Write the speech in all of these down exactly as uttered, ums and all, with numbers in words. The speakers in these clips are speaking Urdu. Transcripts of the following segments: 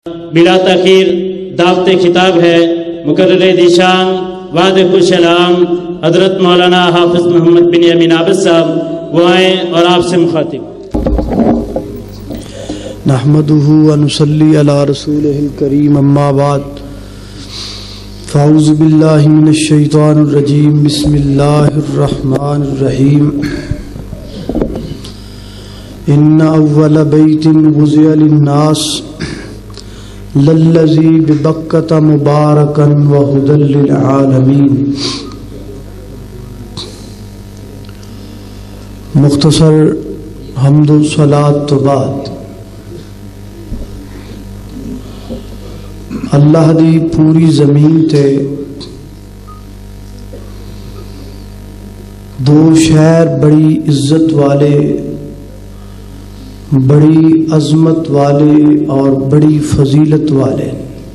بلا تاخیر دعوت خطاب ہے مقرر دیشان وعد خوش علام حضرت مولانا حافظ محمد بن یمین عابد صاحب، وہ آئیں اور آپ سے مخاطب۔ نحمده ونصلي على رسوله الكريم، اما بعد فاعوذ باللہ من الشیطان الرجیم، بسم اللہ الرحمن الرحیم۔ ان اول بیت وضع للناس للذی ببکۃ مبارکا وہدی للعالمین۔ مختصر حمد و صلاۃ تو بعد اللہ دی پوری زمین تے دو شہر بڑی عزت والے، بڑی عظمت والے اور بڑی فضیلت والے،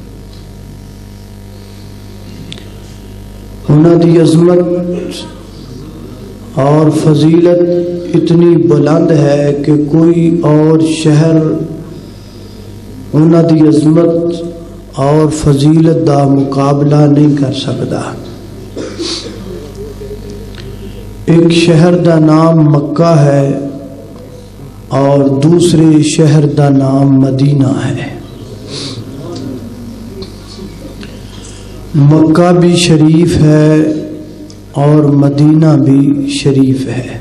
انہاں دی عظمت اور فضیلت اتنی بلند ہے کہ کوئی اور شہر انہاں دی عظمت اور فضیلت دا مقابلہ نہیں کر سکتا۔ ایک شہر دا نام مکہ ہے اور دوسرے شہر دا نام مدینہ ہے۔ مکہ بھی شریف ہے اور مدینہ بھی شریف ہے۔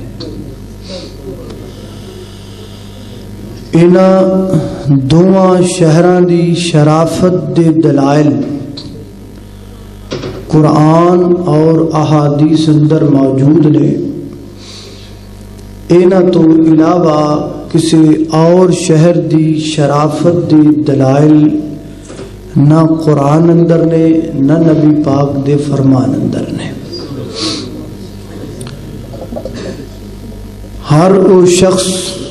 انہاں دونوں شہراں دی شرافت دے دلائل قرآن اور احادیث اندر موجود نے۔ انہاں تو علاوہ کسی اور شہر دی شرافت دی دلائل نہ قرآن اندر نے نہ نبی پاک دے فرمان اندر نے۔ ہر وہ شخص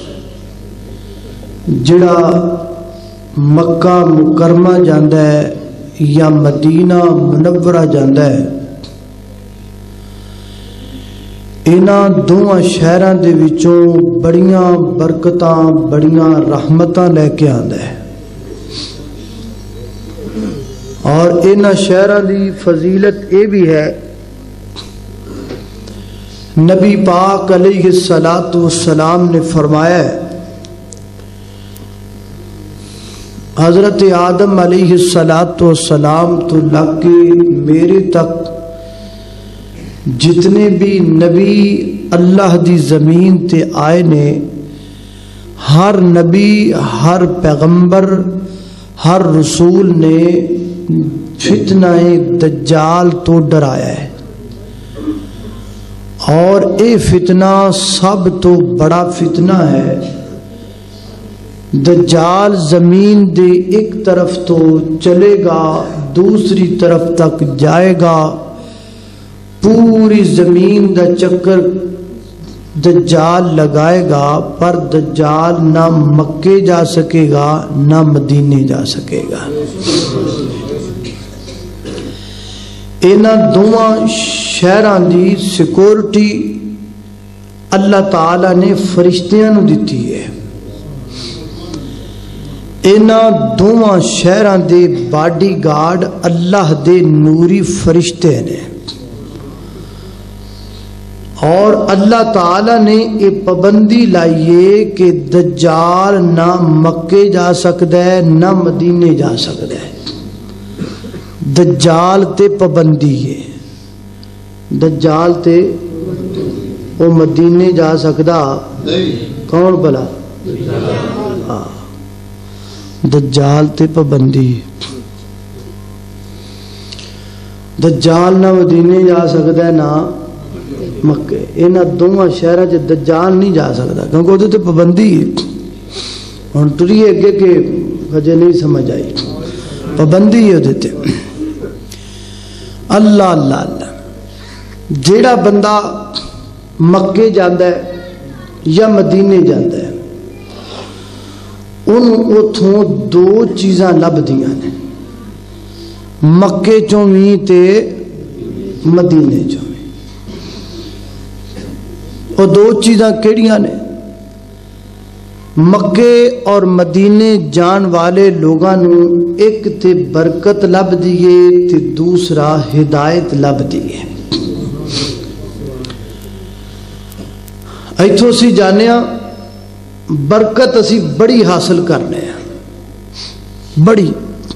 جڑا مکہ مکرمہ جاندا ہے یا مدینہ منورہ جاندا ہے، انہاں دونوں شہراں دے وچوں بڑیاں برکتاں بڑیاں رحمتاں لے کے آندا ہے، اور انہاں شہراں دی فضیلت یہ بھی ہے، نبی پاک علیہ الصلاۃ والسلام نے فرمایا ہے، حضرت آدم علیہ الصلاۃ والسلام تو لگ کے میرے تک جتنے بھی نبی اللہ دی زمین تے آئے نے، ہر نبی ہر پیغمبر ہر رسول نے فتنہ دجال تو ڈرایا ہے، اور اے فتنہ سب تو بڑا فتنہ ہے۔ دجال زمین دے ایک طرف تو چلے گا دوسری طرف تک جائے گا، پوری زمین دا چکر دجال لگائے گا، پر دجال نہ مکے جا سکے گا نہ مدینے جا سکے گا۔ انہاں دونوں شہراں دی سیکورٹی اللہ تعالی نے فرشتیاں نو دتی ہے۔ انہاں دونوں شہراں دے باڈی گارڈ اللہ دے نوری فرشتے نے، اور اللہ تعالی نے یہ پابندی لائیے کہ دجال نہ مکے جا سکتا ہے نہ مدینے جا سکتا ہے۔ دجال تے پابندی ہے، دجال تے وہ مدینے جا سکتا کون بلا؟ دجال تے پابندی، دجال نہ مدینے جا سکتا ہے نہ مکے۔ انہاں دونوں شہراں چ دجال نہیں جا سکتا کیونکہ وہ تے پابندی ہے۔ ہن ٹریے اگے کہ ہجے نہیں سمجھ آئی، پابندی ہے وہ تے۔ اللہ اللہ اللہ، جیڑا بندہ مکے جاندا ہے یا مدینے جاندا ہے، انہوں اتھوں دو چیزاں لبدیاں نے، مکے چوں بھی تے مدینے چوں بھی۔ وہ دو چیزاں کیڑیاں نے؟ مکے اور مدینے جان والے لوگاں نو ایک تے برکت لب دیے تے دوسرا ہدایت لب دیے. ایتھوں سی جانے برکت اسی بڑی حاصل کرنے ہیں, بڑی.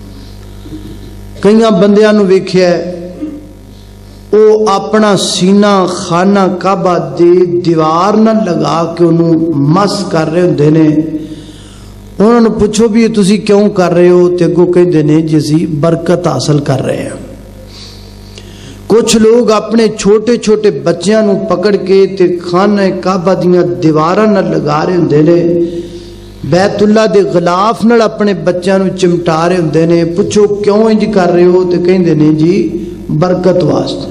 کئی بندیاں نو ویکھیا ہے او اپنا سینہ خانہ کعبہ دے دیوار نہ لگا کے انہوں مس کر رہے ہوندے نے. انہوں نے پوچھو بھی یہ تسی کیوں کر رہے ہو تے اگوں کہندے نے جسی برکت حاصل کر رہے ہیں. کچھ لوگ اپنے چھوٹے چھوٹے بچیاں نو پکڑ کے تے خانہ کعبہ دیاں دیواراں نہ لگا رہے ہوندے نے, بیت اللہ دے غلاف نال اپنے بچیاں نو چمٹا رہے ہوندے نے. پوچھو کیوں انج کر رہے ہو تے کہندے نے جی برکت واسطے.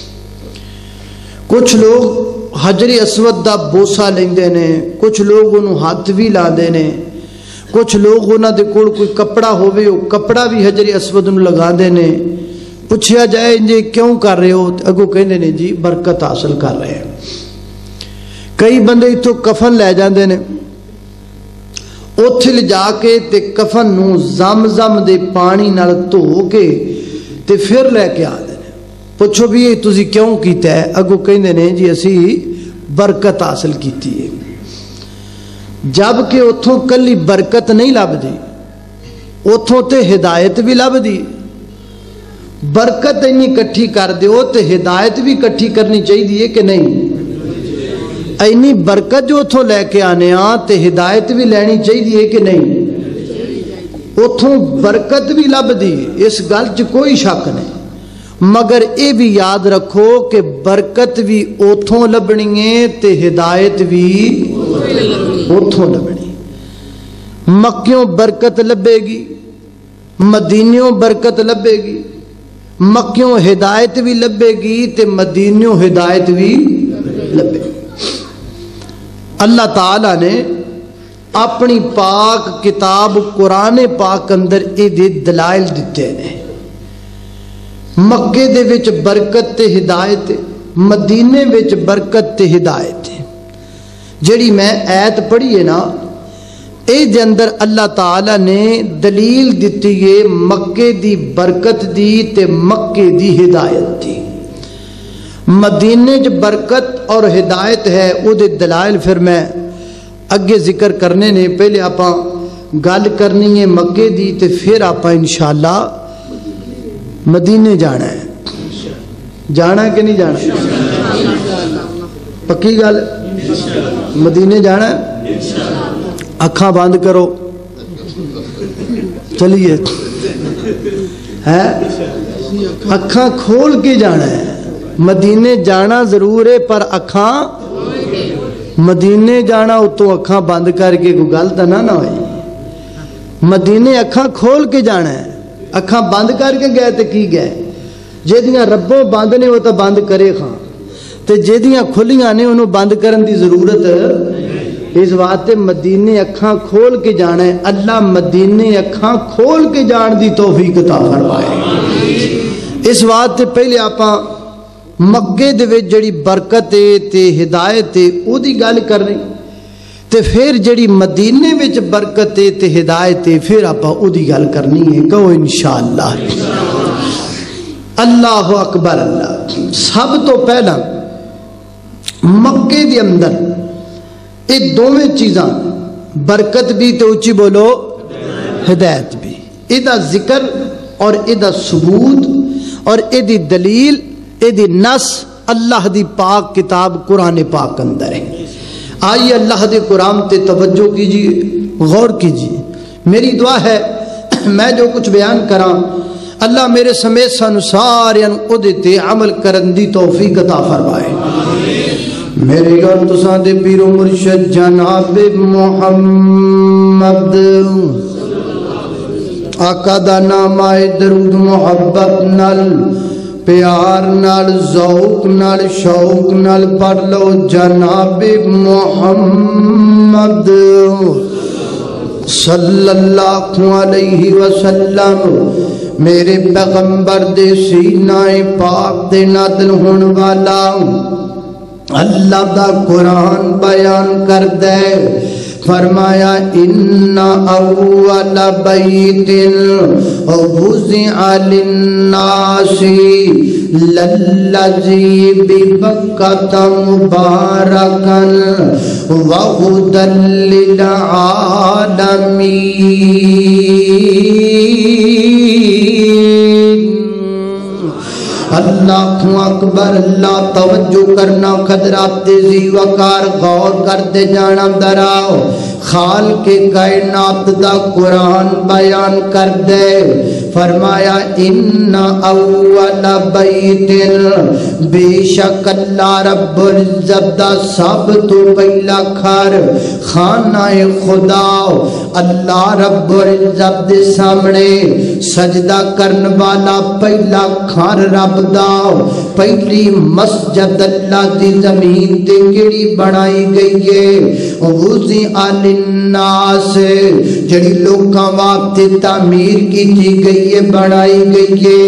کچھ لوگ حجر اسود دا بوسا لیندے نے, کچھ لوگ انہوں ہاتھ بھی لاندے نے, کچھ لوگ انہاں دے کول کوئی کپڑا ہووے او کپڑا بھی حجر اسود نوں لگاندے نے. پوچھیا جائے جی کیوں کر رہے ہو اگوں کہندے نے جی برکت حاصل کر رہے ہیں. کئی بندے اتوں کفن لے جاندے نے, اوتھے لے جا کے تے کفن نوں زمزم دے پانی نال دھو کے تے پھر لے کے آندے نے. پوچھو بھی یہ تسی کیوں کیتا ہے اگوں کہندے نے جی اسی برکت حاصل کیتی ہے. جب کہ اتھوں کلی برکت نہیں لب دی, اتھوں تے ہدایت بھی لب دی. برکت اینی کٹھی کر دیو تے ہدایت بھی کٹھی کرنی چاہیے کہ نہیں؟ اینی برکت جو اتھوں لے کے آنے آ تے ہدایت بھی لینی چاہیے کہ نہیں؟ اتھوں برکت بھی لب دی, اس گل چ کوئی شک نہیں, مگر اے بھی یاد رکھو کہ برکت بھی اتھوں لبنی ہے تے ہدایت بھی اتھوں لبنی. مکیوں برکت لبے گی, مدینیوں برکت لبے گی, مکیوں ہدایت بھی لبے گی تے مدینیوں ہدایت بھی لبے گی. اللہ تعالیٰ نے اپنی پاک کتاب قرآن پاک اندر اے دے دلائل دیتے ہیں. مکے دے وچ برکت تے ہدایت, مدینے وچ برکت تے ہدایت. جڑی میں آیت پڑھی ہے نا اے دے اندر اللہ تعالیٰ نے دلیل دیتی ہے مکے دی برکت دی تے مکے دی ہدایت دی. مدینے جو برکت اور ہدایت ہے او دے دلائل پھر میں اگے ذکر کرنے نے. پہلے آپاں گل کرنی ہے مکے دی تے پھر آپاں انشاءاللہ مدینے جانا ہے. جانا ہے کہ نہیں جانا؟ پکی گل مدینے جانا ہے. اکھاں بند کرو, چلیے ہے اکھاں کھول کے جانا ہے. مدینے جانا ضرور ہے پر اکھاں مدینے جانا اتوں اکھاں بند کر کے کوئی گل تو نہ نہ ہوئی. مدینے اکھاں کھول کے جانا ہے. اکھاں بند کر کے گئے تو کی گئے, جہدیاں ربوں بند نے وہ تو بند کرے خاں, تے جہدیاں کھلیاں نے انہوں بند کرن دی ضرورت. اس واسطے مدینے اکھاں کھول کے جانا ہے. اللہ مدینے اکھاں کھول کے جان دی توفیق عطا فرمائے. اس واسطے پہلے آپاں مکے دے وچ جڑی برکت تے ہدایت او دی گل کرنی, تے پھر جڑی مدینے وچ برکت تے ہدایت پھر آپاں او دی گل کرنی ہے. کہو انشاءاللہ. اللہ اکبر. اللہ سب تو پہلا مکے دے اندر یہ دونوں چیزاں برکت بھی تے اچھی بولو ہدایت بھی, یہ ذکر اور یہ ثبوت اور یہ دلیل یہ نس اللہ دی پاک کتاب قرآن پاک اندر ہے. آئیے اللہ دے قرآن تے توجہ کیجیے, غور کیجیے. میری دعا ہے میں جو کچھ بیان کراں اللہ میرے سمیت سانو ساریاں او دے تے عمل کرن دی توفیق عطا فرمائے. میرے اور تساں دے پیر و مرشد جناب محمد آقا دا نام آئے درود محبت نال پیار نال ذوق نال شوق نال پڑھ لو جناب محمد صلی اللہ علیہ وسلم. میرے پیغمبر دے سینہ پاک دے نازل ہون والا اللہ دا قرآن بیان کر دے فرمایا ان اول بیت وضع للناس للذی ببکۃ مبارکا وہدی للعالمین۔ اللہ اکبر، اللہ توجہ کرنا، خضرات ذی وقار غور کرتے جانا دراؤ۔ خالق کائنات دا قرآن بیان کر دے، فرمایا ان اول بیت، بے شک اللہ رب العزت دا سب تو پہلا گھر خانہ خدا، اللہ رب العزت دے سامنے سجدہ کرن والا پہلا گھر رب دا، پہلی مسجد اللہ دی زمین تے کیڑی بنائی گئی ہے، وضع للناس، جڑی لوکاں واسطے تعمیر کیتی گئی ہے، بنائی گئی ہے،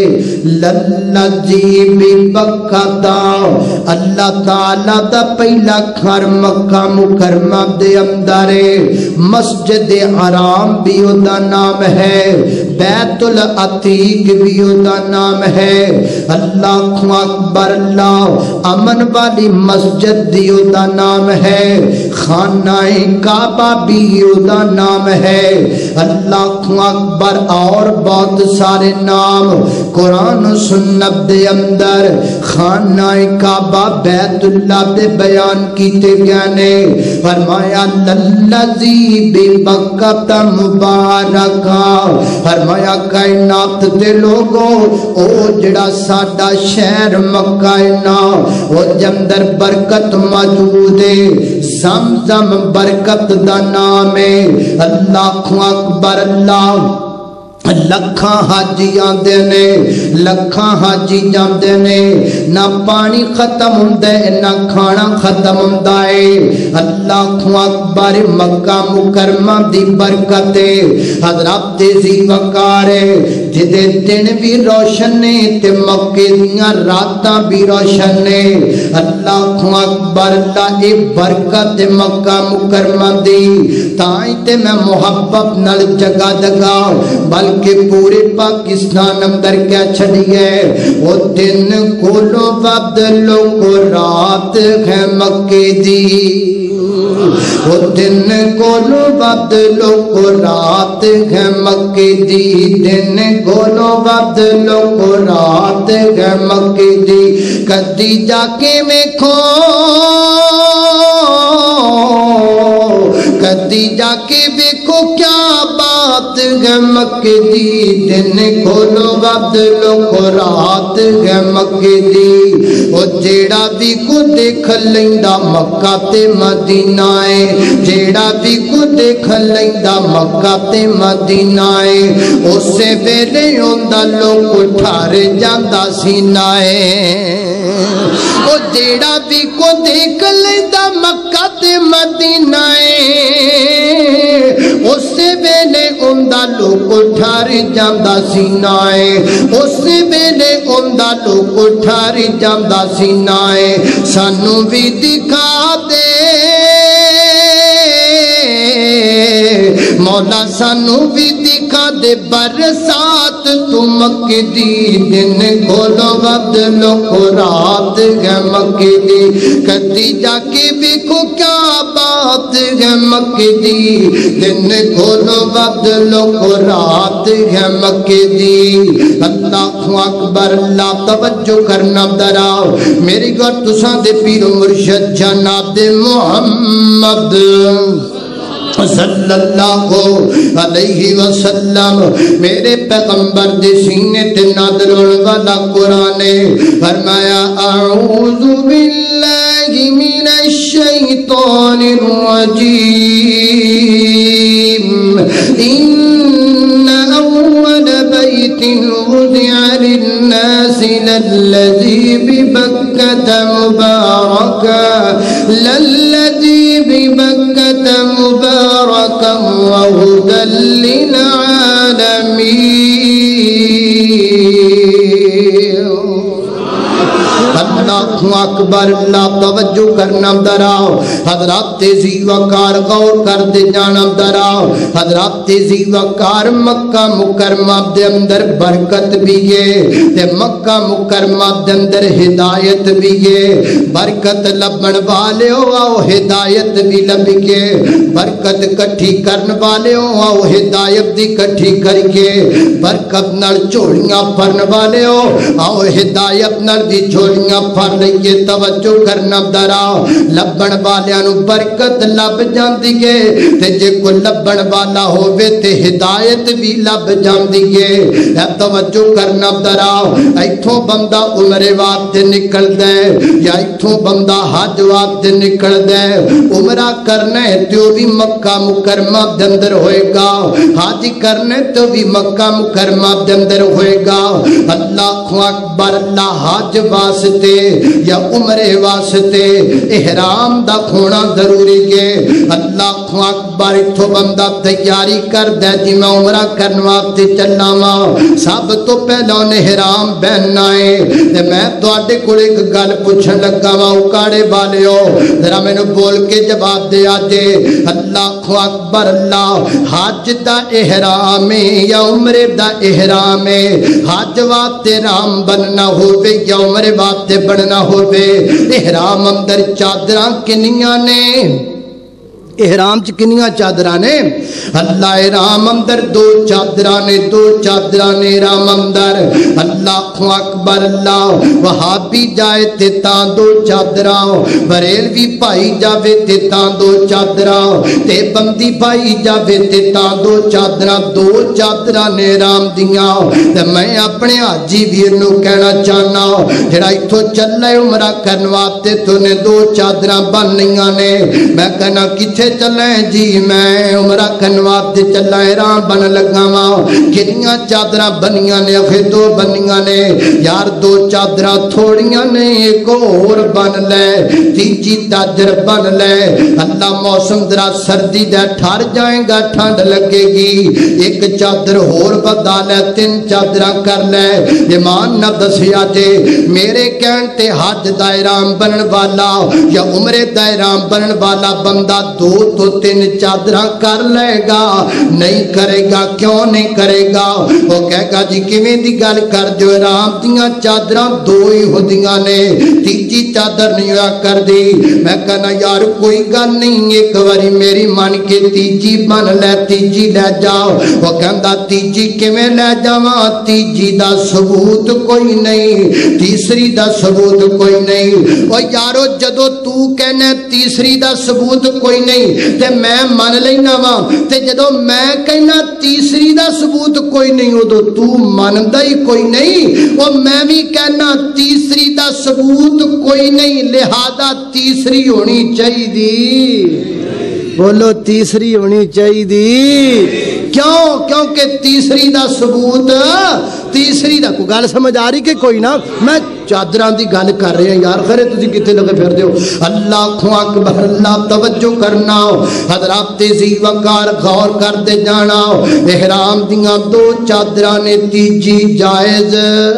للذی ببکۃ، اللہ تعالی دا پہلا گھر مکہ مکرمہ دے اندر مسجد حرام بھی دا نام ہے، بیت العتیق بھی دا نام ہے، اللہ اکبر، اللہ امن والی مسجد بھی دا نام ہے، خانہ کعبہ بھی دا نام ہے، اللہ اکبر، اور بہت سارے نام قرآن و سنت دے اندر خانہ کعبہ بیت اللہ دے بیان کیتے گئے نے۔ فرمایا للذی ببکۃ مبارکا، فرمایا کائنات دے لوگوں او جڑا ساڈا شہر مکہ نا، او جندر برکت موجود ہے، زمزم برکت دا نام ہے، اللہ اکبر، اللہ لکھاں حاجی آندے نے، لکھاں حاجی جاندے نے، نہ پانی ختم ہوندے نہ کھانا ختم ہوندا ہے، اللہ اکبر، مکہ مکرمہ دی برکت ہے، حضرات ذی وقار ہے، جدے دن بھی روشن نے تے مکے دیاں راتاں بھی روشن نے، اللہ اکبر، اللہ اے برکت مکہ مکرمہ دی، تائیں تے میں محبت نال جگہ جگہ بلکہ کہ پورے پاکستان اندر کیا چھڑی ہے، وہ دن کولو بدلو کو رات ہے مکے دی، وہ دن کولو بدلو کو رات ہے مکے دی، دن کولو بدلو کو رات ہے مکے دی، کدی جا کے ویکھو، کدی جا کے ویکھو کیا بات ہے مکے دی، دن کھولو بدلو کو رات ہے مکے دی، او جیڑا بھی کو دیکھ لیندا مکہ تے مدینہ ہے، جیڑا بھی کو دیکھ لیندا مکہ تے مدینہ ہے، اسے ویلے ہوندا لوگ ٹھار جاندا سینہ ہے، او جیڑا بھی کو دیکھ لیندا مکہ تے مدینہ ہے، اسے ویلے ہوندا لوگ ٹھار جاندا سینہ ہے، اسے ویلے ہوندا لوگ ٹھار جاندا سینہ ہے، سانو بھی دکھا دے مولا، سانو بھی دکھا دے برسات تو مکے دی، دن کھولو بدلو کو رات ہے مکے دی، کدی جا کے دیکھو کیا بات ہے مکے دی، دن کھولو بدلو کو رات ہے مکے دی، اللہ اکبر، اللہ توجہ کرنا دراؤ، میری گھر تساں دے پیر و مرشد جناب محمد صلی اللہ علیہ وسلم، میرے پیغمبر دے سینے تے نازل ہونے والا قرآن ہے، فرمایا اعوذ باللہ من الشیطان الرجیم، ان اول بیت وضع للناس للذی ببکۃ مبارکا، للذی ببکۃ مبارکا وہدی للعالمین۔ اللہ اللہ اکبر اللہ توجہ کرنا دراؤ حضرات زی وقار غور کر دے جانا دراؤ حضرات زی وقار مکہ مکرمہ دے اندر برکت بھی ہے تے مکہ مکرمہ دے اندر ہدایت بھی ہے برکت لبن والے ہو آؤ ہدایت بھی لب کے برکت کٹھی کرن والے ہو آؤ ہدایت دی کٹھی کر کے برکت نال چوڑیاں پھرن والے ہو آؤ ہدایت نال دی چوڑیاں پھر لئیے توجہ کرنا دراؤ لبن والیاں نو برکت لب جاندی ہے تے جے کو لبن والا ہووے تے ہدایت بھی لب جاندی ہے اے توجہ کرنا دراؤ ایتھوں بندہ عمر واسطے نکل دے یا ایتھوں بندہ حج واسطے نکل دے عمرہ کرنا ہے تو بھی مکہ مکرمہ دے اندر ہوئے گا حج کرنا ہے تو بھی مکہ مکرمہ دے اندر ہوئے گا اللہ اکبر اللہ حج واسطے یا عمرے واسطے احرام دا کھونا ضروری ہے اللہ اکبر ایتھوں بندہ تیاری کر دے جی میں عمرہ کرنے واسطے چلنا وا سب تو پہلا نے احرام پہننا ہے تے میں تواڈے کول ایک گل پوچھن لگا وا اکاڑے والیو ذرا مینوں بول کے جواب دے آجے اللہ اکبر اللہ حج دا احرام ہے یا عمرے دا احرام ہے حج واسطے رام بننا ہووے یا عمرے واسطے بننا ہووے احرام اندر چادراں کنیاں نے احرام چ کنیاں چادراں نے اللہ احرام اندر دو چادراں نے دو چادراں نے احرام اندر اللہ اکبر اللہ وہابی جائے تے تاں دو چادراں بریلوی پائی جاوے تے تاں دو چادراں تے بندی پائی جاوے تے تاں دو چادراں دو چادراں نے احرام دیاں تے میں اپنے حاجی ویر نو کہنا چاہنا جڑا ایتھوں چلے عمرہ کرن واسطے تو نے دو چادراں بننیاں نے میں کہنا کتھے چلیں جی میں عمرہ کنوات دے چلیں احرام بن لگا وا کنیاں چادراں بنیاں نے اخے دو بنیاں نے یار دو چادراں تھوڑیاں نے ایک اور بن لے تیجی تاجر بن لے اللہ موسم درا سردی دے ٹھار جائیں گا ٹھنڈ لگے گی ایک چادر اور بدا لے تین چادراں کر لے ایمان نہ دسیا جے میرے کہن تے حج دا احرام بنن والا یا عمرے دا احرام بنن والا بندہ دو تو تین چادراں کر لے گا نہیں کرے گا کیوں نہیں کرے گا وہ کہے گا جی کیویں دی گل کر جو احرام دیاں چادراں دو ہی ہوندیاں نے تیجی چادر نہیں ہوا کر دی میں کہنا یار کوئی گل نہیں ایک واری میری من کے تیجی بن لے تیجی لے جاؤ وہ کہندا تیجی کیویں لے جاواں تیجی دا ثبوت کوئی نہیں تیسری دا ثبوت کوئی نہیں او یارو جدو تو کہنا تیسری دا ثبوت کوئی نہیں تے میں من لینا وا تے جدو میں کہنا تیسری دا ثبوت کوئی نہیں ہو تو تو مندا ہی کوئی نہیں او میں بھی کہنا تیسری دا ثبوت کوئی نہیں لہذا تیسری ہونی چاہیے دی بولو تیسری ہونی چاہیے دی کیوں کیونکہ تیسری دا ثبوت تیسری دا کوئی گل سمجھ آ رہی کہ کوئی نہ میں چادران دی گل کر رہے ہیں یار خیرے تجھے کتے لگے پھر دیو اللہ اکبر اللہ توجہ کرنا حضرات تیزی وقار غور کر دے جانا احرام دیاں دو چادران تیجی جائز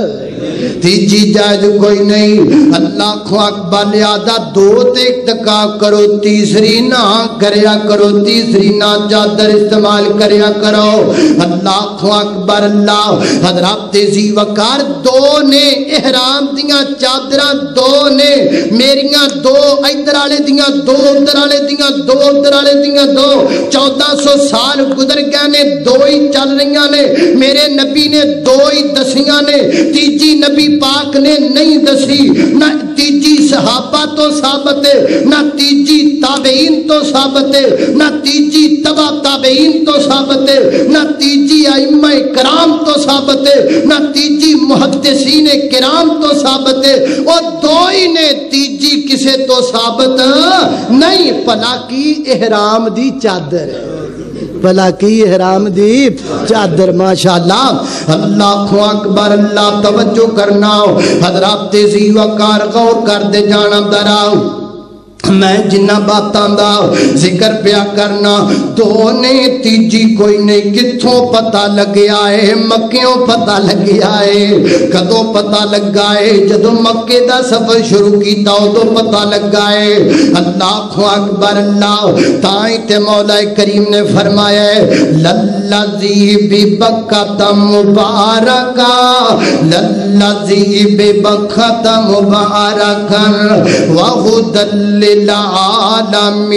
تیجی جائز کوئی نہیں اللہ اکبر لہذا دو تکا کرو تیسری نہ کریا کرو تیسری نہ چادر استعمال کریا کرو اللہ اکبر اللہ حضرات تیزی وقار دو نے احرام دیاں چادراں دو نے میریاں دو ادھر والے دیاں دو ادھر والے دیاں دو ادھر والے دیاں دو چودہ سو سال گزر گئے نے دو ہی چل رہیاں نے میرے نبی نے دو ہی دسیاں نے تیجی نبی پاک نے نہیں دسی نہ تیجی صحابہ تو ثابت ہے نہ تیجی تابعین تو ثابت ہے نہ تیجی تبع تابعین تو ثابت ہے نہ تیجی ائمہ کرام تو ثابت ہے نہ تیجی محدثین کرام تو ثابت ہے اور دو ہی نے تیجی کسے تو ثابت نہیں پلا کی احرام دی چادر ہے بلا کی احرام دی چادر ماشاءاللہ اللہ اکبر اللہ توجہ کرنا حضرات تیزی وقار غور کر دے جانا دراؤ میں جنہ باتاں دا ذکر پیا کرنا دو نے تیجی کوئی نہیں کتھوں پتہ لگیا ہے مکیوں پتہ لگیا ہے کدوں پتہ لگا ہے جدو مکے دا سفر شروع کیتا ادو پتہ لگا ہے اللہ اکبر اللہ تائیں تے مولا کریم نے فرمایا ہے للذی ببکۃ مبارکا للذی ببکۃ مبارکا وہدی للعالمین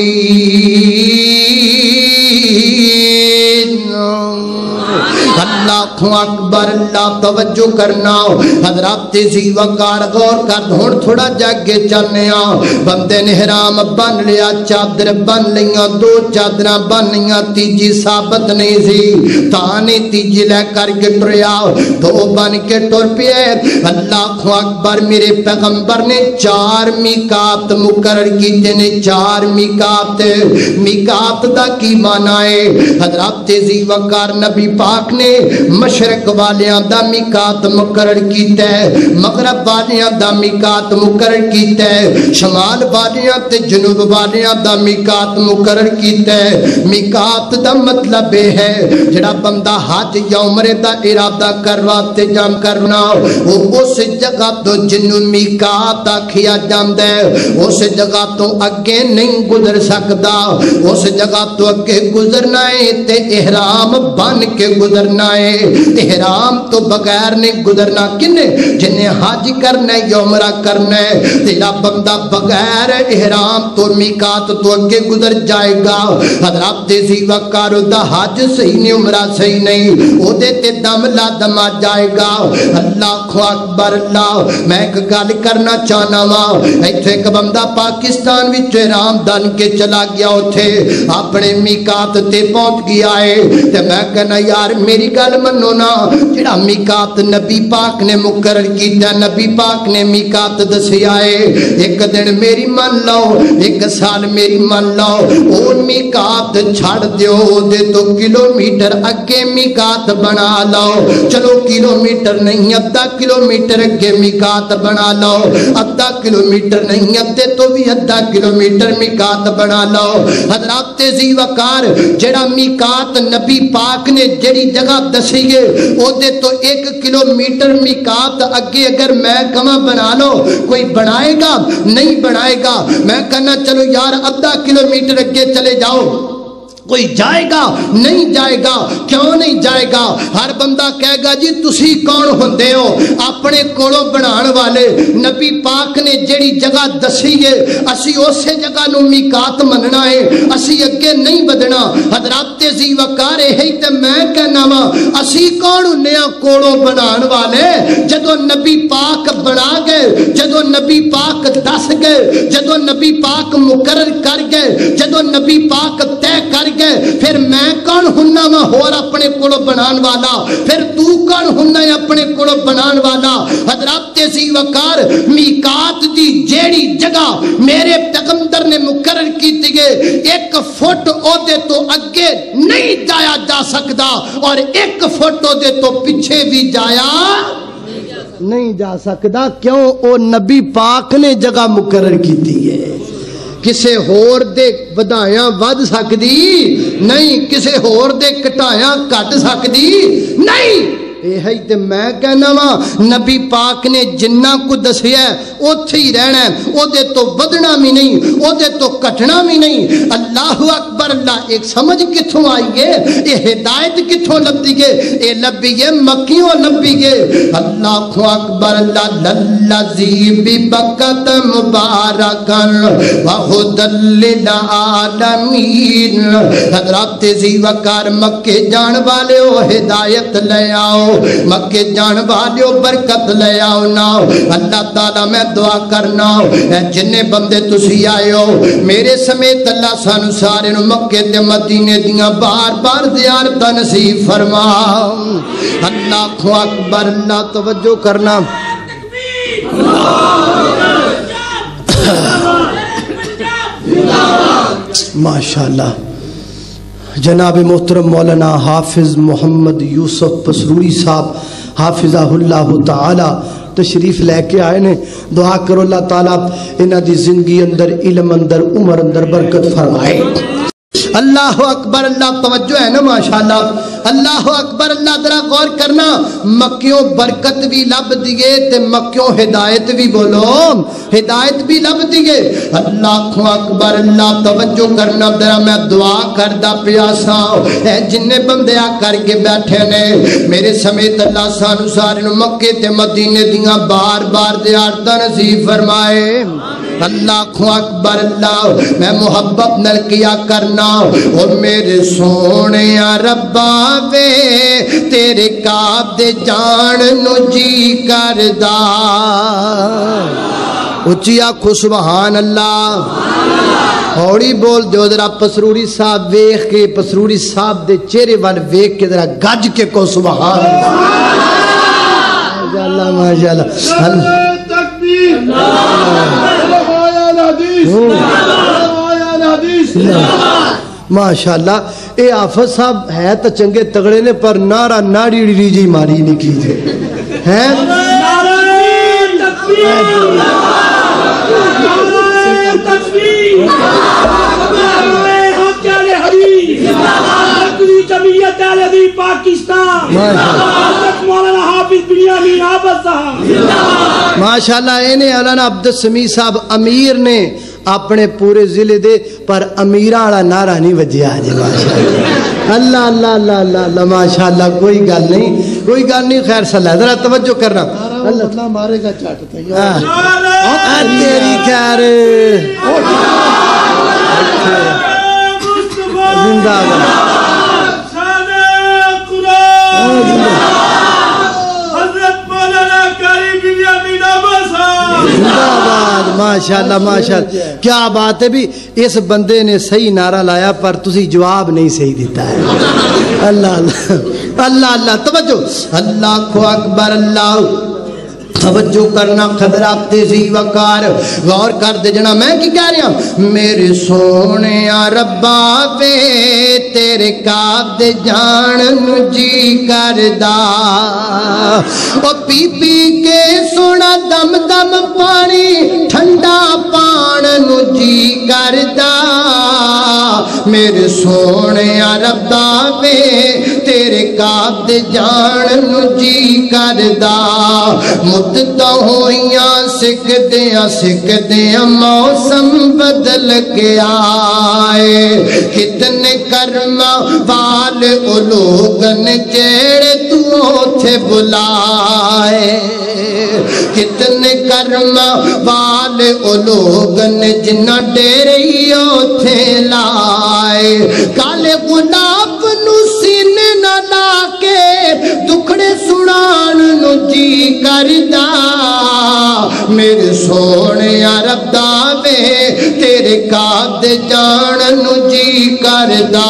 اللہ اکبر اللہ توجہ کرنا حضرات تیزی وقار غور کر ہون تھوڑا جاگے چلنے بندے نے حرام بن لیا چادر بن لیا دو چادرہ بن لیا تیجی ثابت نہیں سی تانی تیجی لے کر کے ٹریا دو بن کے ٹر پیے اللہ اکبر میرے پیغمبر نے چار میقات مقرر کیتے نے چار میقات میقات دا کی معنی ہے حضرات تیزی وقار نبی پاک نے مشرق والیاں دا میقات مقرر کیتا ہے مغرب والیاں دا میقات مقرر کیتا ہے شمال والیاں تے جنوب والیاں دا میقات مقرر کیتا ہے میقات دا مطلب ہے جڑا بندہ حج یا عمرے دا ارادہ کرواتے جام کرنا وہ اس جگہ تو جنوں میقات آکھیا جاندا ہے اس جگہ تو اگے نہیں گزر سکدا اس جگہ تو اگے گزرنا ہے تے احرام بن کے گزرنا ہے احرام تو بغیر نہیں گزرنا کنے جنہیں حج کرنا ہے یا عمرہ کرنا ہے تیرا بندہ بغیر احرام تو میقات تو اگے گزر جائے گا حضرات دیسی وقارو دا حج صحیح نہیں عمرہ صحیح نہیں او دے تے دم لا دم آ جائے گا اللہ اکبر اللہ میں ایک گل کرنا چاہنا وا ایتھے ایک بندہ پاکستان وچ احرام دن کے چلا گیا اوتھے اپنے میقات تے پہنچ گیا ہے تے میں کہنا یار میری گل منو نا جڑا میقات نبی پاک نے مقرر کیتا نبی پاک نے میقات دسیا ہے ایک دن میری من لو ایک سال میری من لو او میقات چھڑ دیو دے تو کلومیٹر اگے میقات بنا لو چلو کلومیٹر نہیں ادھا کلومیٹر اگے میقات بنا لو ادھا کلومیٹر نہیں ادھے تو بھی ادھا کلومیٹر میقات بنا لو حضرات تیزی وقار جڑا میقات نبی پاک نے جڑی جگہ دسی گے او دے تو ایک کلومیٹر میقات اگے اگر میں کما بنا لو کوئی بنائے گا نہیں بنائے گا میں کہنا چلو یار ادھا کلومیٹر اگے چلے جاؤ کوئی جائے گا نہیں جائے گا کیوں نہیں جائے گا ہر بندہ کہے گا جی تسی کون ہوندے ہو اپنے کولوں بنان والے نبی پاک نے جڑی جگہ دسی ہے اسی اسے جگہ نو میقات مننا ہے اسی اگے نہیں بدنا حضرات تیزی وقار ہے تے میں کہنا وا اسی کون ہوندے ہاں کولوں بنان والے جدوں نبی پاک بنا گئے جدوں نبی پاک دس گئے جدوں نبی پاک مقرر کر گئے جدوں نبی پاک طے کر گئے پھر میں کون ہننا وا اور اپنے کولوں بنان والا پھر تو کون ہننا ہے اپنے کولوں بنان والا حضرات تیزی وقار میقات دی جیڑی جگہ میرے پیغمبر نے مقرر کیتی گئے ایک فٹ او دے تو اگے نہیں جایا جا سکدا اور ایک فٹ او دے تو پیچھے بھی جایا نہیں جا سکدا کیوں او نبی پاک نے جگہ مقرر کیتی ہے کسے ہور دے ودایاں ود سکدی نہیں کسے ہور دے کٹایاں کٹ سکدی نہیں اے ہے تے میں کہنا وا نبی پاک نے جنہ کو دسیا اوتھے ہی رہنا ہے او دے تو ودنا بھی نہیں او دے تو کٹنا بھی نہیں اللہ اکبر اللہ ایک سمجھ کتھوں آئی گے اے ہدایت کتھوں لبی گے اے لبی گے مکیوں لبی گے اللہ اکبر اللہ للذی ببکۃ مبارکا وہدی للعالمین حضرات تیزی وقار مکے جان والے ہو ہدایت لے آؤ مکے جان والیو برکت لے آؤ نا اللہ تعالیٰ میں دعا کرنا اے جننے بندے تسی آئے ہو میرے سمیت اللہ سانو سارے نو مکے تے مدینے دیاں بار بار زیارتاں نصیب فرما اللہ اکبر اللہ توجہ کرنا ماشاءاللہ جناب محترم مولانا حافظ محمد یوسف پسروری صاحب حافظہ اللہ تعالی تشریف لے کے آئے نے دعا کرو اللہ تعالیٰ انہاں دی زندگی اندر علم اندر عمر اندر برکت فرمائے اللہ اکبر اللہ توجہ ہے نا ماشاءاللہ اللہ اکبر اللہ ذرا غور کرنا مکیوں برکت بھی لب دیئے تے مکیوں ہدایت بھی بولو ہدایت بھی لب دیئے اللہ اکبر اللہ توجہ کرنا ذرا میں دعا کردہ پیاسا اے جننے بندیاں کر کے بیٹھے نے میرے سمیت اللہ سانو سارے مکے تے مدینے دیاں بار بار زیارتاں نصیب فرمائے اللہ اکبر اللہ میں محبت نل کیا کرنا اور میرے سونے ربا وے تیرے کعب دے جان نو جی کردا اچھی آنکھو سبحان اللہ اوڑی بول دیو ذرا پسروری صاحب ویخ کے پسروری صاحب دے چہرے وال ویخ کے ذرا گج کے کو سبحان اللہ ماشاءاللہ اللہ ماشاءاللہ اے آفت صاحب ہے تو چنگے تگڑے نے پر نارا ناڑی ڈیڑی جی ماری نہیں کیجئے ہیں ماشاءاللہ انہیں مولانا عبد السمیع صاحب امیر نے اپنے پورے ضلع دے پر امیرہ والا نعرہ نہیں وجیا جی ماشاءاللہ اللہ اللہ اللہ اللہ اللہ ماشاءاللہ کوئی گل نہیں کوئی گل نہیں خیر صلی اللہ ذرا توجہ کرنا اللہ مارے گا چاٹتا ہے تیری خیر زندہ باد ماشاءاللہ ماشاءاللہ کیا بات ہے بھی اس بندے نے صحیح نعرہ لایا پر تسی جواب نہیں صحیح دیتا ہے اللہ اللہ اللہ اللہ توجہ اللہ کو اکبر اللہ توجہ کرنا خدرات تیزی وقار غور کر دے جنا میں کی کہہ رہا ہوں میرے سونے ربا وے تیرے کعب دے جان جی کردا او پی پی کے سونا دم دم پانی ٹھنڈا پان نو جی کردا میرے سونے ربا وے تیرے کعب دے جان نو جی کردا مدتاں ہوئیاں سکھ دیاں سکھ دیاں موسم بدل کے آئے کتنے کرما وال او لوگن جیڑے تو تھے بلائے کتنے کرما وال او لوگن جنہ ڈیریوں تھے لائے کالے گلاب نو سینے نہ لا کے دکھڑے سنان نو جی کردا میرے سونے رب دا وے تیرے کعب دے جان نو جی کردا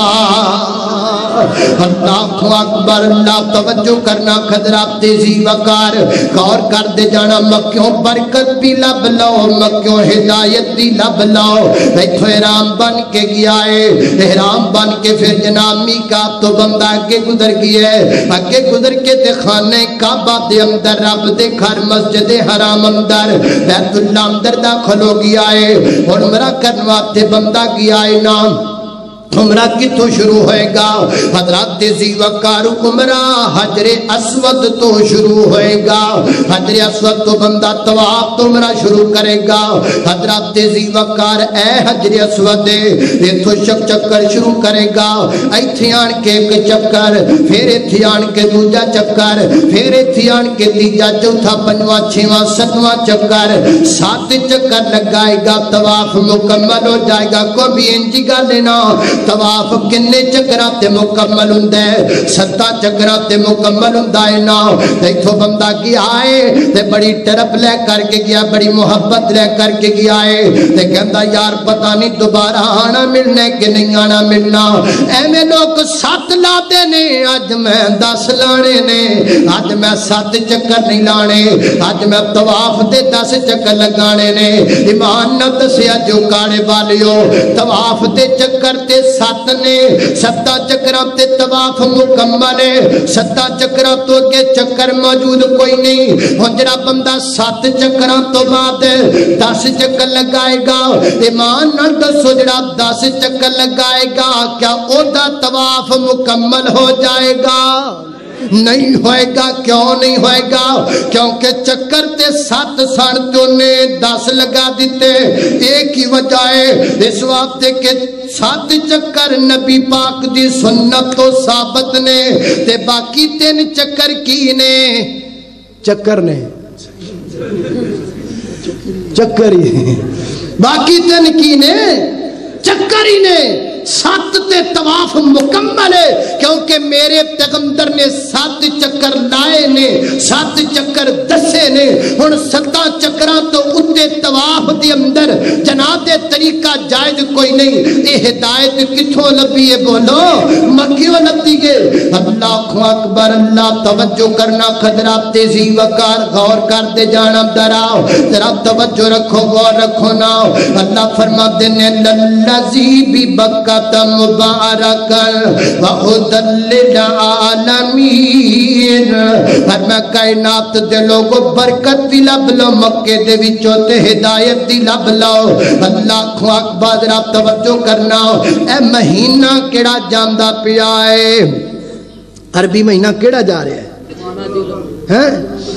اللہ اکبر اللہ توجہ کرنا خدرات تیزی وقار غور کر دے جانا مکیوں برکت بھی لب لو مکیوں ہدایت بھی لب لو بیٹھو احرام بن کے گیا ہے احرام بن کے پھر جناب میقات تو بندہ اگے گزر گیا ہے اگے گزر کے تے خانے کعبہ دے اندر رب دے گھر مسجد حرام اندر بیت اللہ اندر داخل ہو گیا ہے اور عمرہ کرنے واسطے بندہ گیا ہے نام عمرہ کتوں شروع ہوئے گا حضرات تیزی وقار عمرہ حجر اسود تو شروع ہوئے گا حجر اسود تو بندہ طواف تو عمرہ شروع کرے گا حضرات تیزی وقار اے حجر اسود یہ تو شک چکر شروع کرے گا ایتھیان کے ایک چکر پھر ایتھیان کے دوجہ چکر پھر ایتھیان کے تیجہ چوتھا پنجواں چھواں ستواں چکر سات چکر لگائے گا طواف مکمل ہو جائے گا کو بھی انجی گا لینا طواف کنے چکراتے مکمل ہندے ستا چکراتے مکمل ہندائے نا دیکھو بندہ کی آئے تے بڑی ٹرپ لے کر کے گیا بڑی محبت لے کر کے گیا ہے تے کہتا یار پتہ نہیں دوبارہ آنا ملنے کے نہیں آنا ملنا اے میں لوگ سات لاتے نے آج میں دس لانے نے آج میں سات چکر نہیں لانے آج میں طواف دے دس چکر لگانے نے ایمان نہ دسیا جو کاڑے والیو طواف دے چکر تے سات نے ستاں چکراں تے طواف مکمل ہے ستاں چکراں تو اگے چکر موجود کوئی نہیں ہن جڑا بندہ سات چکراں تو بعد دس چکر لگائے گا ایمان نال دسو جڑا دس چکر لگائے گا کیا او دا طواف مکمل ہو جائے گا نہیں ہوئے گا کیوں نہیں ہوئے گا کیونکہ چکر تے سات سن تو نے دس لگا دیتے ایک ہی وجہ ہے اس واسطے کہ سات چکر نبی پاک دی سنت تو ثابت نے تے باقی تین چکر کی نے چکر نے چکر ہی باقی تین کی نے چکر ہی نے سات تے طواف مکمل ہے کیونکہ میرے پیغمبر نے سات چکر لائے نے سات چکر دسے نے ہن ستاں چکراں تو اتے طواف دے اندر جناب دے طریقہ جائز کوئی نہیں اے ہدایت کتھوں لبھی ہے بولو مکیوں لبھی ہے اللہ اکبر اللہ توجہ کرنا خضرات تیزی وقار غور کر دے جانا دراؤ ذرا توجہ رکھو غور رکھو نا اللہ فرما دینے للذی بی بکا مبارکن وَهُدًى لِلْعَالَمِينَ ہر میں کائنات دے لوگو برکت دی لب لو مکے دے وچوں تے ہدایت دی لب لو اللہ کو اکبر رب توجہ کرنا اے مہینہ کیڑا جاندا پیا ہے عربی مہینہ کیڑا جا رہا ہے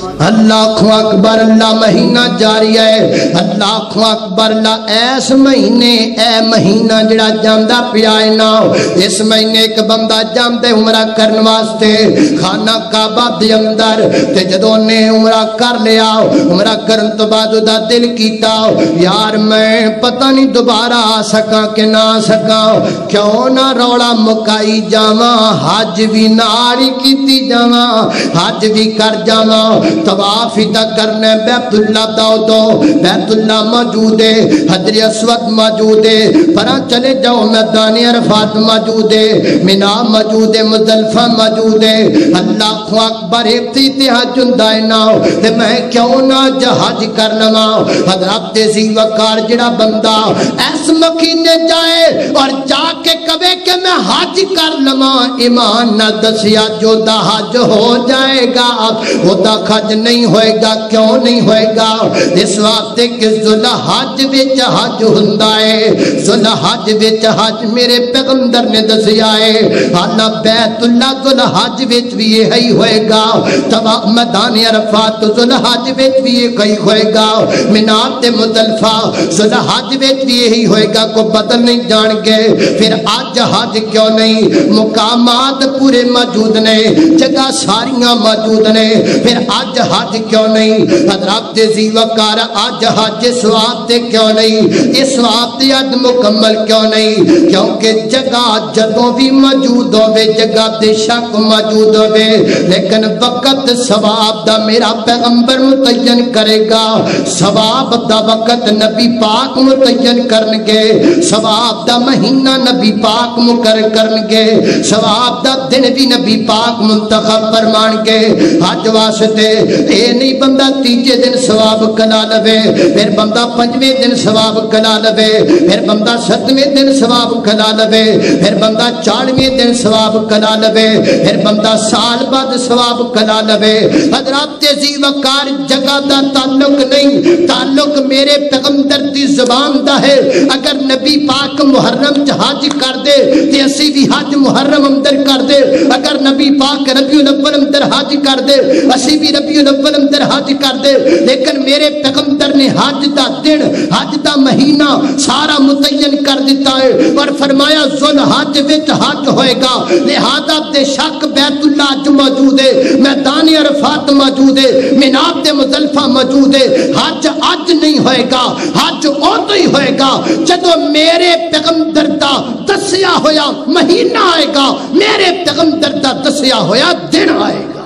اللہ اکبر اللہ مہینہ جاری ہے اللہ اکبر اللہ ایس مہینے اے مہینہ جڑا جاندہ پیائے نا اس مہینے ایک بندہ جاندے عمرہ کرن واسطے خانہ کعبہ دے اندر تے جدوں نے عمرہ کر لیا عمرہ کرن تو بعد دا دل کیتا یار میں پتہ نہیں دوبارہ آ سکا کہ نہ سکا کیوں نہ روڑا مکائی جاواں حج بھی ناری کیتی جاواں حج بھی کر جاواں طواف ہی تک کرنے بیت اللہ داؤ دو بیت اللہ موجود ہے حجر اسود موجود ہے پرا چلے جاؤ میدان عرفات موجود ہے مینا موجود ہے مزدلفہ موجود ہے اللہ اکبر افتتاح جندائے نا تے میں کیوں نہ حج کر لواں حضرت ذی وقار جڑا بندہ اس مکینے جائے اور جا کے کہے کہ میں حج کر لواں ایمان نہ دسیا جو دا حج ہو جائے گا وہ دا حج نہیں ہوئے گا کیوں نہیں ہوئے گا اس وقت کہ ذوالحج وچ حج ہوندا ہے ذوالحج وچ حج میرے پیغمبر نے دسیا ہے حالا بیت اللہ ذوالحج وچ بھی یہی ہوئے گا طواف میدان عرفات ذوالحج وچ بھی یہی ہوئے گا مینار تے مزدلفہ ذوالحج وچ بھی یہی ہوئے گا کو بدل نہیں جان گے پھر آج حج کیوں نہیں مقامات پورے موجود نے جگہ ساریاں موجود نے پھر آج حج کیوں نہیں حضرات ذی وقار آج حج ثواب تے کیوں نہیں اس ثواب تے آج مکمل کیوں نہیں کیونکہ جگہ جدوں بھی موجود ہوئے جگہ تے شک موجود ہوئے لیکن وقت ثواب دا میرا پیغمبر متعین کرے گا ثواب دا وقت نبی پاک متعین کرنگے ثواب دا مہینہ نبی پاک مقرر کرنگے ثواب دا دن بھی نبی پاک منتخب فرمانگے حج واسطے اے نہیں بندہ تیجے دن ثواب کلا لوے پھر بندہ پنجویں دن ثواب کلا لوے پھر بندہ ستویں دن ثواب کلا لوے پھر بندہ چارویں دن ثواب کلا لوے پھر بندہ سال بعد ثواب کلا لوے حضرات ذی وقار جگہ دا تعلق نہیں تعلق میرے پیغمبر دی زبان دا ہے اگر نبی پاک محرم حج کر دے تے اسی بھی حج محرم اندر کر دے اگر نبی پاک ربیع الاول اندر حج کر دے اسی بھی ربیع الاول اندر حج کر دے لیکن میرے پیغمبر نے حج دا دن حج دا مہینہ سارا متعین کر دیتا ہے اور فرمایا ذوالحج وچ حج ہوئے گا لہذا بے شک بیت اللہ جو موجود ہے میدان عرفات موجود ہے مینار تے مزدلفہ موجود ہے حج اج نہیں ہوئے گا حج ادو ہی ہوئے گا جدو میرے پیغمبر دا دسیا ہویا مہینہ آئے گا میرے پیغمبر دا دسیا ہویا دن آئے گا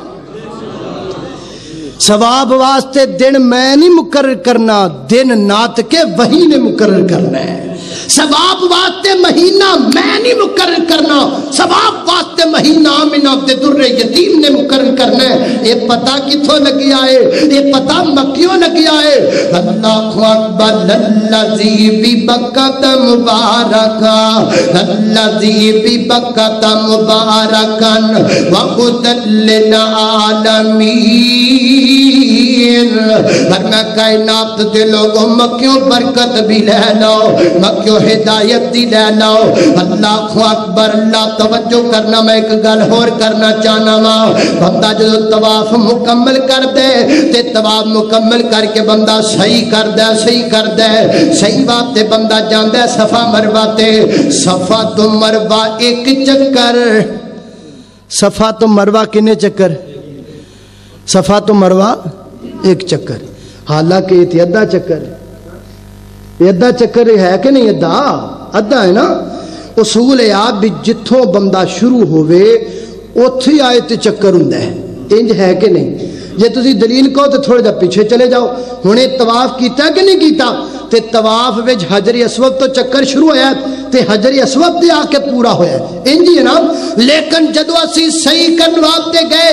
ثواب واسطے دن میں نہیں مقرر کرنا دن نات کے وہی نے مقرر کرنا ہے ثواب واسطے مہینہ میں نہیں مقرر کرنا، ثواب واسطے مہینہ آمنہ تے در یتیم نے مقرر کرنا ہے۔ یہ پتہ کتھوں لگی آئے، یہ پتہ مکیوں لگی آئے۔ اللہ اکبر للذی ببکۃ مبارکا، للذی ببکۃ مبارکا وہدی للعالمین۔ ورنہ کائنات دے لوگوں مکیوں برکت بھی لے لو، مکیوں ہدایت بھی لے لو۔ اللہ اکبر، اللہ توجہ کرنا، میں ایک گل اور کرنا چاہنا وا۔ بندہ جو طواف مکمل کر دے تے طواف مکمل کر کے بندہ صحیح کر دے صحیح کر دے صحیح بات تے بندہ جاندا ہے صفا مروہ تے۔ صفا تو مروہ ایک چکر، صفا تو مروہ کنے چکر؟ صفا تو مروہ ایک چکر، حالانکہ یہ ادھا چکر ہے۔ یہ ادھا چکر ہے کہ نہیں؟ ادھا ادھا ہے نا۔ اصول ہے آپ بھی جتھوں بندہ شروع ہوئے اتھی آئے تے چکر ہوندا ہے، انج ہے کہ نہیں؟ جے تسی دلیل کہو تو تھوڑا جا پیچھے چلے جاؤ، ہنے طواف کیتا کہ نہیں کیتا؟ تے طواف وچ حجر اسود تو چکر شروع ہویا تے حجر اسود تے آ کے پورا ہویا، انج ہی ہے نا۔ لیکن جدو اسی صحیح کرن واسطے گئے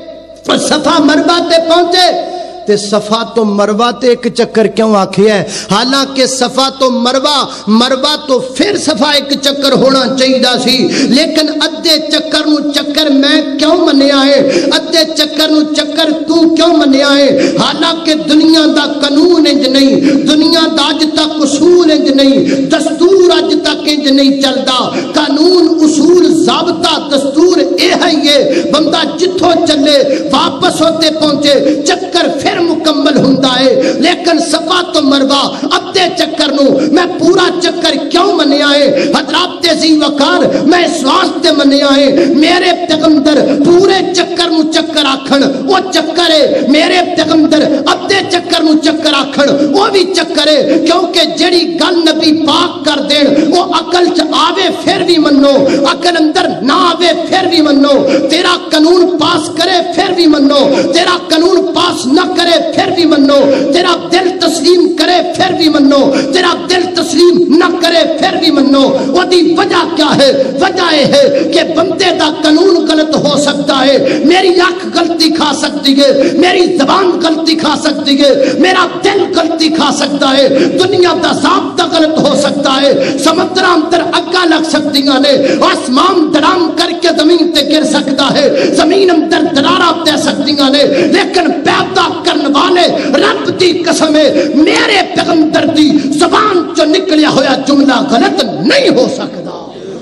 صفا مروہ تے پہنچے تے صفا تو مروہ تے ایک چکر کیوں آکھیا ہے؟ حالانکہ صفا تو مروہ مروہ تو پھر صفا ایک چکر ہونا چاہیے سی، لیکن ادھے چکر نو چکر میں کیوں منیا ہے؟ ادھے چکر نو چکر تو کیوں منیا ہے؟ حالانکہ دنیا دا قانون انج نہیں، دنیا دا اج تک اصول انج نہیں، دستور اج تک انج نہیں چلدا۔ قانون اصول ضابطہ دستور اے ہے یہ بندہ جتھوں چلے واپس ہوتے پہنچے چکر پھر مکمل ہوندا ہے۔ لیکن صفا تو مروہ ادھے چکر نو میں پورا چکر کیوں منیا ہے؟ حضرات ذی وقار میں اس واسطے منیا ہے، میرے پیغمبر پورے چکر نو چکر آکھن وہ چکر ہے، میرے پیغمبر ادھے چکر نو چکر آکھن وہ بھی چکر ہے، کیونکہ جڑی گل نبی پاک کر دین وہ عقل چ آوے پھر بھی منو، عقل اندر نہ آوے پھر بھی منو، تیرا قانون پاس کرے پھر بھی منو، تیرا قانون پاس نہ کرے پھر بھی منو، تیرا دل تسلیم کرے پھر بھی منو، تیرا دل تسلیم نہ کرے پھر بھی منو۔ وہ دی وجہ کیا ہے؟ وجہ یہ ہے کہ بندے دا قانون غلط ہو سکتا ہے، میری آنکھ غلطی کھا سکتی ہے، میری زبان غلطی کھا سکتی ہے، میرا دل غلطی کھا سکتا ہے، دنیا دا ضابطہ غلط ہو سکتا ہے، سمندر اندر اگا لگ سکتی نے، آسمان درام کر کے زمین تے گر سکتا ہے، زمین اندر درارہ دے سکتی نے، لیکن پیدا کرنے والے رب دی قسم ہے میرے پیغمبر دی زبان جو نکلیا ہویا جملہ غلط نہیں ہو سکتا۔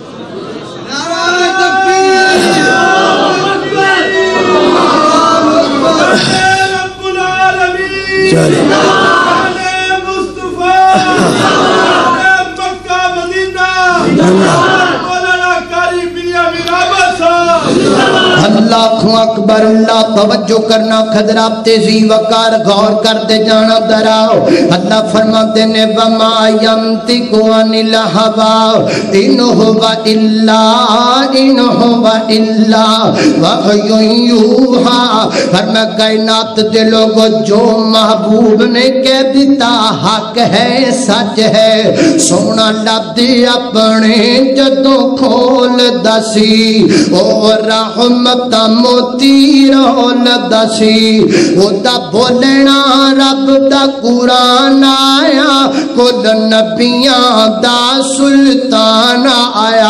اللہ اکبر، اللہ توجہ کرنا، خضرات تیزی وقار غور کر دے جانا دراؤ۔ اللہ فرماتے نے وما ينطق عن الهوى ان هو الا ان هو الا وحی یوحی۔ فرما کائنات دے لوگو جو محبوب نے کہہ دیتا حق ہے سچ ہے، سونا لفظ اپنے جدوں کھول دسی او رحمت موتی رول دسی، او دا بولنا رب دا قرآن آیا، کل نبیاں دا سلطان آیا۔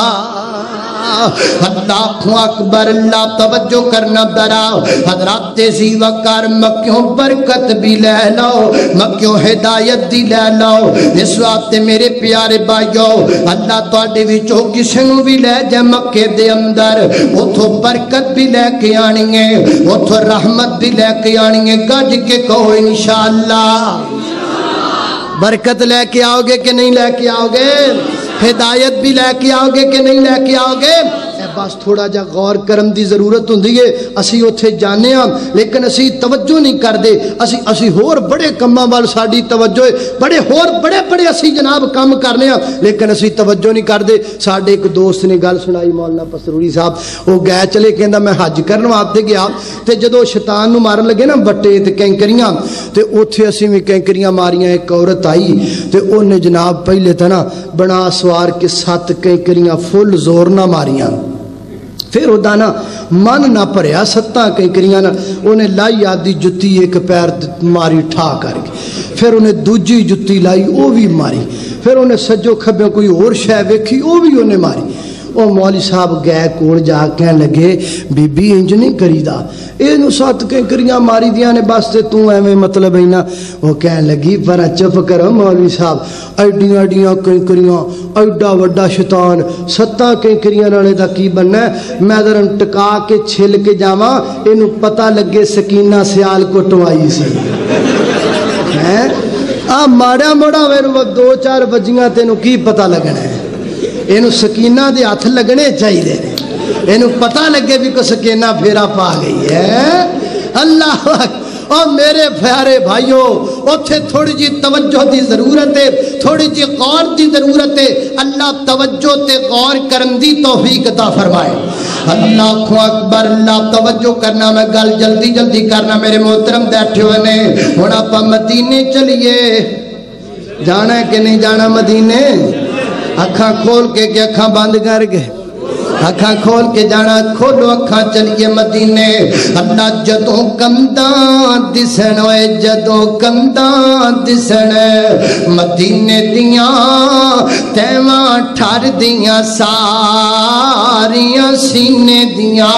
اللہ اکبر، اللہ توجہ کرنا درا حضرات ذی وقار مکیوں برکت بھی لے لو، مکیوں ہدایت دی لے لو۔ اس وقت میرے پیارے بھائیو اللہ تواڈے وچوں کسے نوں بھی لے جائے مکے دے اندر، اوتھوں برکت بھی لے کے آنی ہے، اوتھوں رحمت بھی لے کے آنی ہے۔ گج کے کہو انشاءاللہ، برکت لے کے آؤ گے کہ نہیں لے کے آؤ گے؟ ہدایت بھی لے کے آؤ گے کہ نہیں لے کے آؤ گے؟ بس تھوڑا جا غور کرم دی ضرورت ہوندی ہے اسی اوتھے جانے ہاں لیکن اسی توجہ نہیں کردے اسی اسی ہور بڑے کماں وال ساڈی توجہ ہے بڑے ہور بڑے بڑے اسی جناب کام کرنے ہاں لیکن اسی توجہ نہیں کردے ساڈے ایک دوست نے گل سنائی مولانا پسروری صاحب وہ گئے چلے کہندا میں حج کرن واسطے گیا تے جدوں شیطان نو مارن لگے نا بٹے تے کینکریاں تے اوتھے اسی بھی کینکریاں ماریاں ایک عورت آئی تے اونے جناب پہلے تے نا بنا سوار کے سات کینکریاں فل زور نہ ماریاں پھر وہ دانا من نہ پریا ستاں کینکریاں نہ انہیں لائی آدھی جتی ایک پیر ماری ٹھا کر کے پھر انہیں دوجی جتی لائی وہ بھی ماری پھر انہیں سجو کھبے کوئی اور شے ویکھی وہ بھی انہیں ماری وہ مولوی صاحب گئے کول جا کہنے لگے بی بی انج نہیں کریدا اے نو سات کینکریاں ماری دیاں نے بس تے تو ایویں مطلب ہے نا وہ کہنے لگی پر چپ کرو مولوی صاحب ایڈیاں ایڈیاں کینکریاں ایڈا وڈا شیطان ستاں کینکریاں نالے دا کی بننا ہے میں ذرا ٹکا کے چھل کے جاواں اینو پتہ لگے سکینہ سیال کو ٹوائی سی ہیں آ ماڑا موڑا میرے دو چار بجیاں تینوں کی پتہ لگنا ہے اینو سکینہ دے ہاتھ لگنے چاہیے اینو پتہ لگے بھی کو سکینہ پھیرا پا گئی ہے اللہ اور میرے پیارے بھائیوں اوتھے تھوڑی جی توجہ دی ضرورت ہے تھوڑی جی غور دی ضرورت ہے اللہ توجہ تے غور کرن دی توفیق عطا فرمائے اللہ کو اکبر اللہ توجہ کرنا میں گل جلدی جلدی کرنا میرے محترم بیٹھے ہوئے نے ہن آپا مدینے چلیے جانا ہے کہ نہیں جانا مدینے اکھاں کھول کے کہ اکھاں بند کر کے اکھاں کھول کے جانا کھولو اکھاں چلیے مدینے اللہ جدوں کنداں دسن ہوئے جدوں کنداں دسن مدینے دیاں تیواں ٹھر دیاں ساریاں سینے دیاں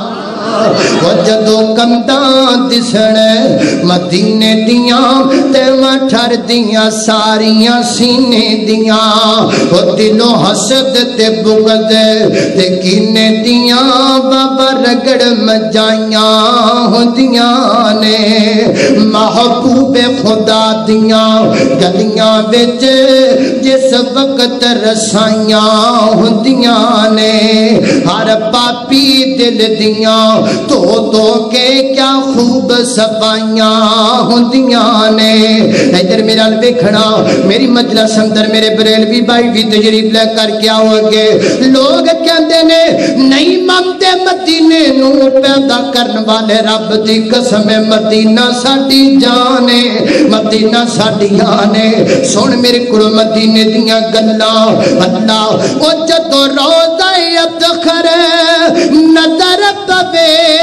وہ جدوں کنداں دسن مدینے دیاں تیواں ٹھر دیاں ساریاں سینے دیاں وہ دلوں حسد تے بغض تے کینے دیاں بابا رگڑ مجائیاں ہوندیاں نے محبوب خدا دیاں گلیاں وچ جس وقت رسائیاں ہوندیاں نے ہر پاپی دل دیاں تو تو کے کیا خوب صفائیاں ہوندیاں نے ادھر میرا ویکھنا میری مجلس اندر میرے بریلوی بھائی بھی تشریف لے کر کے آؤ گے لوگ کہندے نے نہیں منتے مدینے نو پیدا کرن والے رب دی قسم مدینہ ساڈی جان ہے مدینہ ساڈی جان ہے سن میرے کول مدینے دیاں گلاں اللہ او جدوں روضہ ادخر نظر پوے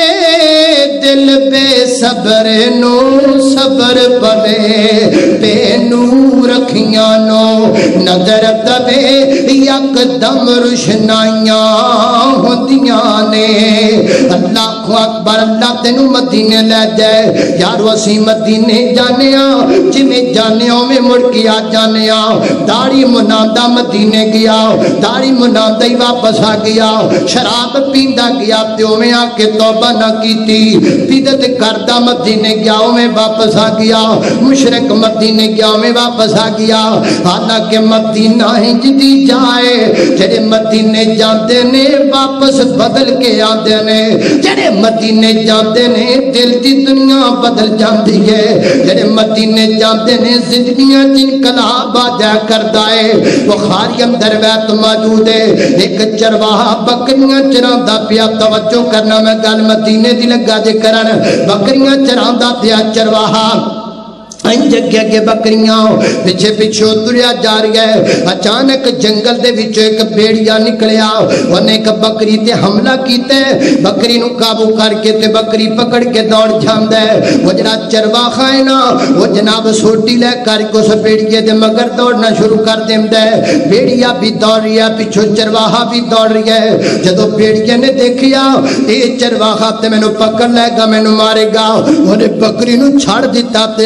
دل بے صبر نو صبر پوے بے نور اکھیاں نو نظر پوے یک دم روشنائیاں ہوندیاں نے اللہ کو اکبر اللہ تینوں مدینے لے جائے یارو اسی مدینے جانے ہاں جویں جانے ہاں میں مڑ کے آ جانے ہاں داڑھی منادا مدینے گیا داڑھی منادا ہی واپس آ گیا شراب پیندا گیا تے اوویں آ کے توبہ نہ کیتی بدعت کردا مدینے گیا میں واپس آ گیا مشرک مدینے گیا میں واپس آ گیا حالانکہ مدینہ ہنج دی جائے جڑے مدینے جاندے نے واپس بدل کے آندے نے جڑے مدینے جاندے نے دل دی دنیا بدل جاندی ہے جڑے مدینے جاندے نے زندگیاں انقلاب آ جا کردا ہے بخاری اندر روایت موجود ہے ایک چرواہا بکریاں چراندا پیا توجہ کرنا میں گل مدینے دی لگا دے کرن بکریاں چراندا پیا چرواہا جگہ کے بکریاں پیچھے پیچھے تریا جا رہی ہے اچانک جنگل دے وچوں ایک بیڑیا نکلیا انہیں ایک بکری تے حملہ کیتے بکری نو قابو کر کے تے بکری پکڑ کے دوڑ جاندا ہے وہ جڑا چرواہا ہے نا وہ جناب سوٹی لے کر کے اس بیڑیے دے مگر دوڑنا شروع کر دیندا ہے بیڑیا بھی دوڑ رہی ہے پیچھے چرواہا بھی دوڑ رہی ہے جدوں بیڑیے نے دیکھیا اے چرواہا تے مینوں پکڑ لے گا مینوں مارے گا اونے بکری نو چھڑ دتا تے آپ دوڑ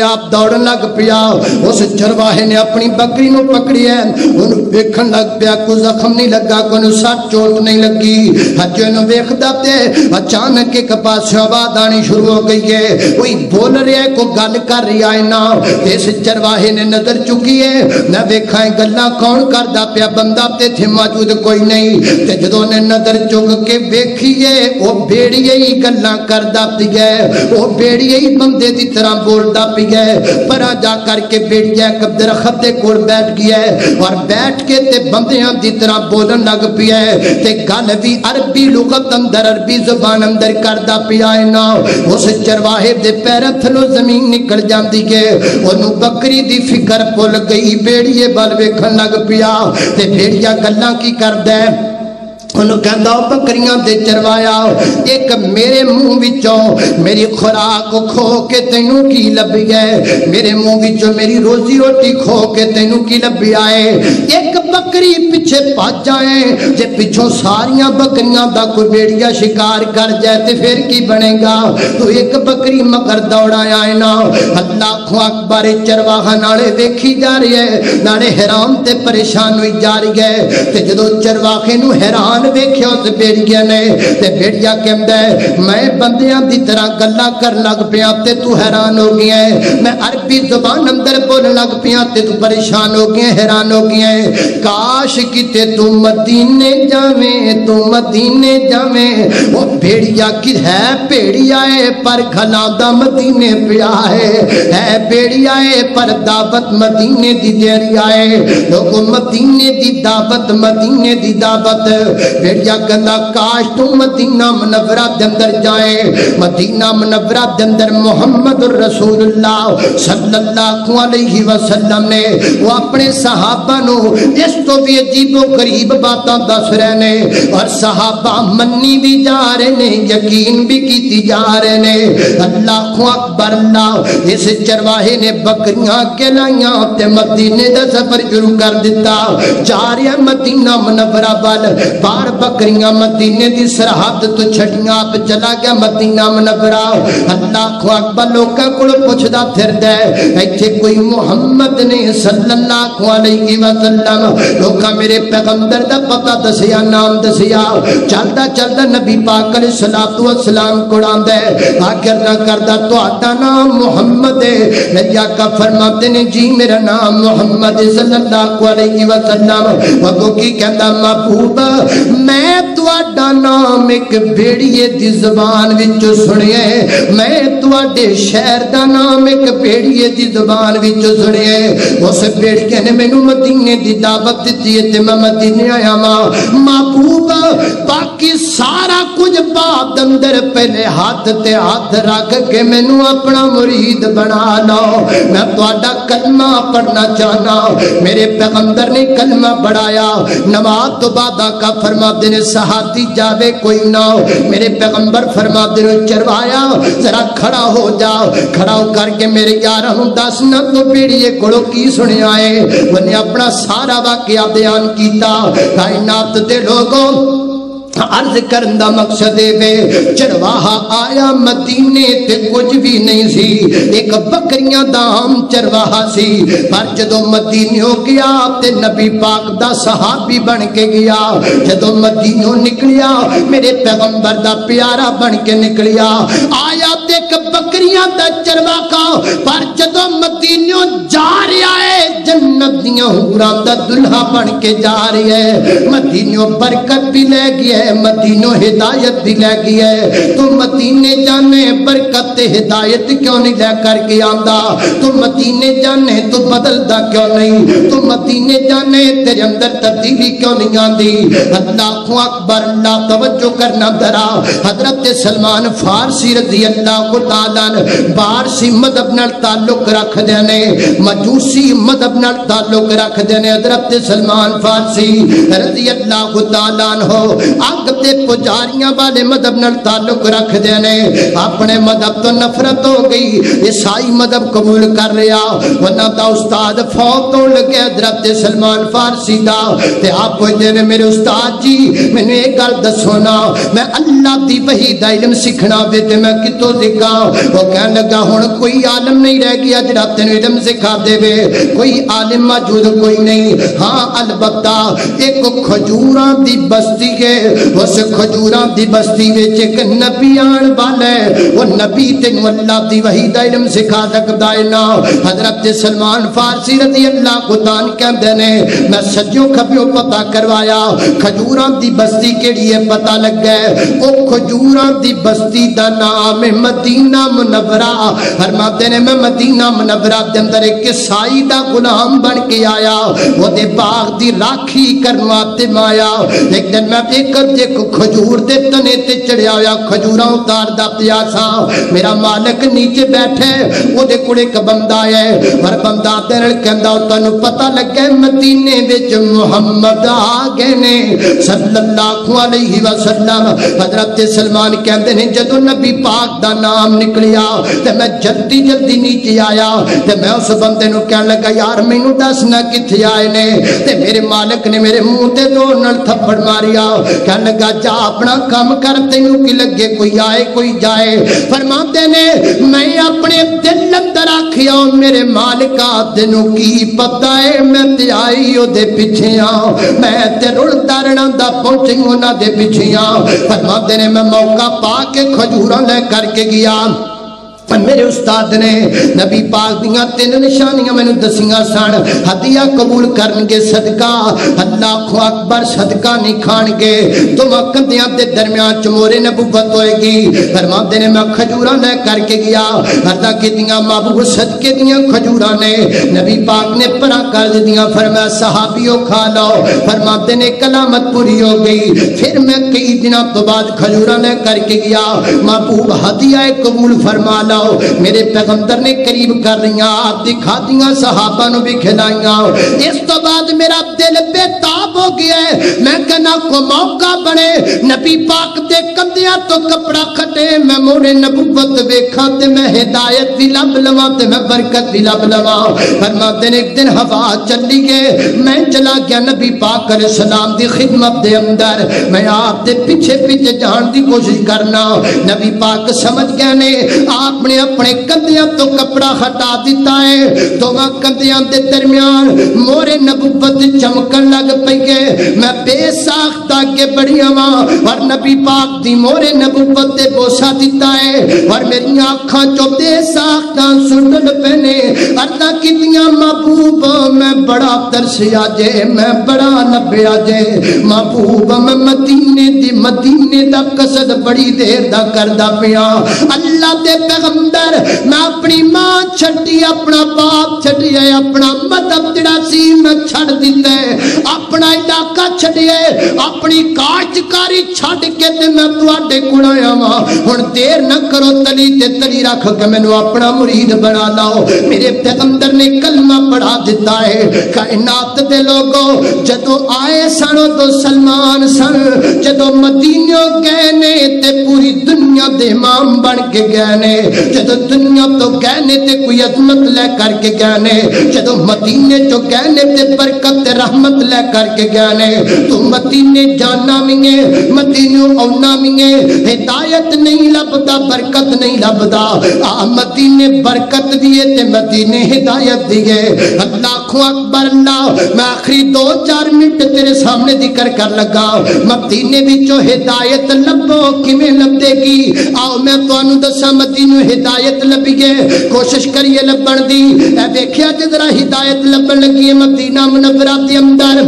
دوڑن لگ پیا اس چرواہے نے اپنی بکری نو پکڑی ہے انہوں ویکھن لگ پیا کوئی زخم نہیں لگا کوئی سٹ چوٹ نہیں لگی ہجو انہوں ویکھدا تے اچانک ایک پاس آواز آنی شروع ہو گئی ہے کوئی بول رہا ہے کوئی گل کر رہا ہے نا اس چرواہے نے نظر چکی ہے نہ ویکھا ہے گلاں کون کردا پیا بندہ تے تھے موجود کوئی نہیں تے جدوں نے نظر چک کے ویکھیے او بیڑیے ہی گلاں کردا پیا او بیڑیے ہی بندے دی طرح بولدا پیا پرا جا کر کے بیڑیا ایک درخت دے کول بیٹھ گیا ہے اور بیٹھ کے تے بندیاں دی طرح بولن لگ پیا ہے تے گل بھی عربی لغت اندر عربی زبان اندر کردا پیا ہے نا اس چرواہے دے پیراں تھلوں زمین نکل جاندی ہے اونوں بکری دی فکر بھول گئی بیڑیے بل ویکھن لگ پیا تے بیڑیا گلاں کی کردا ہے انہوں کہندہ بکریاں دے چروایا ایک میرے منہ وچوں میری خوراک کھو کے تینوں کی لبی ہے میرے منہ وچوں میری روزی روٹی کھو کے تینوں کی لبی آئے ایک بکری پیچھے پاس جائیں جے پیچھوں ساریاں بکریاں دا کوئی بیڑیا شکار کر جائے تے پھر کی بنے گا تو ایک بکری مگر دوڑا آئے نا اللہ کو اکبر چرواہا ناڑے دیکھی جا رہی ہے ناڑے حیران تے پریشان ہوئی جا رہی ہے تے جدو چرواہے نو حیران ویکھیا اس بیڑیا نے تے بیڑیا کہندا ہے میں بندیاں دی طرح گلاں کر لگ پیا تے تو حیران ہو گیا ہے میں عربی زبان اندر بولن لگ پیا تے تو پریشان ہو گیا حیران ہو گیا ہے کاش کتے تو مدینے جاویں تو مدینے جاویں وہ بیڑیا کی ہے بیڑیا ہے پر کھلاندا مدینے پیا ہے ہے بیڑیا ہے پر دعوت مدینے دی دے رہی ہے لوگوں مدینے دی دعوت مدینے دی دعوت بیڑیا کہندا کاش تو مدینہ منورہ دے اندر جائے مدینہ منورہ دے اندر محمد رسول اللہ صلی اللہ علیہ وسلم نے وہ اپنے صحابہ نو اس تو بھی عجیب و غریب باتاں دس رہے نے اور صحابہ منی بھی جا رہے نے یقین بھی کیتی جا رہے نے اللہ اکبر اللہ اس چرواہے نے بکریاں کے لائیاں تے مدینے دا سفر شروع کر دیتا جا رہے مدینہ منورہ وال بار بکریاں مدینے دی سرحد تو چھٹیاں آپ چلا گیا مدینہ منورہ اللہ کو اکبر لوکاں کول پوچھدا پھردا ہے ایتھے کوئی محمد نے صلی اللہ علیہ وسلم لوکاں میرے پیغمبر دا پتہ دسیا نام دسیا چلدا چلدا نبی پاک علیہ الصلوۃ والسلام کول آندا ہے آخر نہ کردا تہاڈا نام محمد ہے نبی آقا فرماتے نے جی میرا نام محمد صلی اللہ علیہ وسلم وہ کی کہندا محبوب میں تواڈا نام ایک بیڑیے دی زبان وچ سنیا میں تواڈے شہر دا نام ایک بیڑیے دی زبان وچ سنیا اس بیڑیے نے مینوں مدینے دی دعوت دتی تے میں مدینے آیا ماں محبوب باقی سارا کچھ بعد اندر پہلے ہاتھ تے ہاتھ رکھ کے مینوں اپنا مرید بنا لو میں تواڈا کلمہ پڑھنا چاہنا میرے پیغمبر نے کلمہ پڑھایا نماز تو بعد کا فرما دینے صحابی جاوے کوئی نہ میرے پیغمبر فرما دینے چروایا ذرا کھڑا ہو جاؤ کھڑا ہو کر کے میرے یارہوں دس نہ تو پیڑیے کڑو کی سنے آئے انہیں اپنا سارا واقعہ بیان کیتا کائنات دے لوگوں عرض کرندہ مقصد ہے چرواہا آیا مدینے تے کچھ بھی نہیں سی ایک بکریاں دام چرواہا سی پر جدو مدینیوں گیا تے نبی پاک دا صحابی بن کے گیا جدو مدینیوں نکلیا میرے پیغمبر دا پیارا بن کے نکلیا آیا تے ایک بکریاں دا چرواہا پر جدو مدینیوں جا رہا ہے جنت دیاں حوران دا دلہا بن کے جا رہی ہے مدینیوں برکت بھی لے گیا ہے مدینوں ہدایت بھی لے گئی ہے تو مدینے جانے برکت ہدایت کیوں نہیں لے کر کے آندا تو مدینے جانے تو بدلدا کیوں نہیں تو مدینے جانے تیرے اندر تبدیلی کیوں نہیں آندی اللہ اکبر اللہ توجہ کرنا درا حضرت سلمان فارسی رضی اللہ تعالی بارسی مذہب نال تعلق رکھ دینے مجوسی مذہب نال تعلق رکھ دینے حضرت سلمان فارسی رضی اللہ تعالی عنہ آگ تے پجاریاں والے مذہب نال تعلق رکھ دینے اپنے مذہب تو نفرت ہو گئی عیسائی مذہب قبول کر رہا ورنہ دا استاد فوت ہو لگے حضرت سلمان فارسی دا تے آپ کوئی دینے میرے استاد جی میں نے ایک گل دسونا میں اللہ دی وحی دا علم سکھنا وے تے میں کتوں سکھاں وہ کہنے لگا ہن کوئی عالم نہیں رہ گیا جڑا تینوں علم سکھا دے وے، کوئی عالم موجود کوئی نہیں، ہاں البتہ ایک کھجوراں دی بستی ہے، اس کھجوراں دی بستی وچ ایک نبی آن والا ہے، وہ نبی تینوں اللہ دی وحی دا علم سکھا سکدا ہے نا۔ حضرت سلمان فارسی رضی اللہ کو تان کہندے نے میں سجوں کھبیوں پتہ کروایا کھجوراں دی بستی کیڑی ہے، پتہ لگ گئے او کھجوراں دی بستی دا نام ہے مدینہ منورہ۔ فرماتے نے میں مدینہ منورہ دے اندر ایک عیسائی دا غلام بن کے آیا، وہ دے باغ دی راکھی کرن واسطے آیا۔ ایک دن میں ایک ایک کھجور دے تنے تے چڑھیا ہویا کھجوراں اتاردا پیا سا، میرا مالک نیچے بیٹھے، وہ دے کول ایک بندہ ہے، اور بندہ تے نال کہندا تانوں پتہ لگے مدینے وچ محمد آ گئے نے صلی اللہ علیہ وسلم۔ حضرت سلمان کہندے نے جدوں نبی پاک دا نام نکلیا تے میں جلدی جلدی نیچے آیا تے میں اس بندے نو کہن لگا یار مینوں دسنا کتھے آئے نے، تے میرے مالک نے میرے منہ تے دو نال تھپڑ ماریا، کہن لگا جا اپنا کام کر، تینوں کی لگے کوئی آئے کوئی جائے۔ فرماتے نے میں اپنے دل اندر آکھیا میرے مالکا تینوں کی پتہ ہے میں تے آئی او دے پیچھے آ، میں تے رڑدا رڑاندا پہنچی انہاں دے پیچھے آ۔ فرماتے نے میں موقع پا کے کھجوراں لے کر کے گیا، میرے استاد نے نبی پاک دیاں تین نشانیاں میں نے دسیاں سن، ہدیہ قبول کرنگے صدقہ اللہ اکبر صدقہ نہیں کھانگے، تو کندیاں دے درمیان چمورے نبوت ہوئے گی۔ فرماتے نے میں کھجوراں لے کر کے گیا، عرضہ کی دیاں محبوب صدقے دیاں کھجوراں نے نبی پاک نے پرا کر دیاں، فرمایا صحابیوں کھا لو۔ فرماتے نے کلامت پوری ہو گئی، پھر میں کئی دنوں تو بعد کھجوراں لے کر کے گیا، محبوب ہدیہ قبول فرما لو، میرے پیغمبر نے قریب کر رہی آپ دکھا دیاں صحابہ نو بھی کھلائیاں۔ اس تو بعد میرا دل بے تاب ہو گیا ہے، میں کہنا کو موقع بنے نبی پاک دے کندیاں تو کپڑا کھٹے، میں مورے نبوت ویکھاں تے میں ہدایت بھی لب لواں تے میں برکت بھی لب لواں۔ فرماتے نے ایک دن ہوا چلی گئے، میں چلا گیا نبی پاک علیہ السلام دی خدمت دے اندر، میں آپ دے پیچھے پیچھے جان دی کوشش کرنا، نبی پاک سمجھ گئے نے آپ نے اپنے کندیاں تو کپڑا ہٹا دیتا ہے، دوواں کندیاں دے درمیان مورے نبوت چمکن لگ پئی گئے، میں بے ساختہ کے بڑی ہواں اور نبی پاک دی مورے نبوت دے بوسا دیتا ہے، اور میری آنکھاں چو بے ساختہ سنڈل پہنے، عرضہ کی دیاں محبوب میں بڑا ترسیا جے، میں بڑا لبیا جے، محبوب میں مدینے دی مدینے دا قصد بڑی دیر دا کردہ پیا، اللہ دے پیغمبر میں اپنی ماں چھٹی، اپنا باپ چھٹی ہے، اپنا مذہب جڑا سی میں چھڑ دیتا ہے، اپنا علاقہ چھڑیے، اپنی کاشتکاری چھڑ کے تے میں تواڈے کول آیا ہاں، ہن دیر نہ کرو تلی تے تلی رکھ کے مینوں اپنا مرید بنا لاؤ۔ میرے پیغمبر نے کلمہ پڑھا دیتا ہے، کائنات دے لوگوں جدوں آئے سن تو سلمان سن، جدوں مدینے گئے نے تے پوری دنیا دے امام بن کے گئے نے، جدو دنیا تو گہنے تے کوئی عظمت لے کر کے گہنے، جدو مدینے تو گہنے تے برکت رحمت لے کر کے گہنے، تو مدینے جانا مینگے مدینے اونا مینگے، ہدایت نہیں لبدا برکت نہیں لبدا، آ مدینے برکت دیئے تے مدینے ہدایت دیئے۔ اللہ کو اکبر اللہ، میں آخری دو چار منٹ تیرے سامنے ذکر کر لگا، مدینے بچو ہدایت لبو کمیں لب دے گی، آؤ میں تو انو دسا مدینے ہدایت لبی ہے، کوشش کریے لبن دی، اے دیکھیا جدرا ہدایت لبن لگی ہے مدینہ منورہ دی اندر،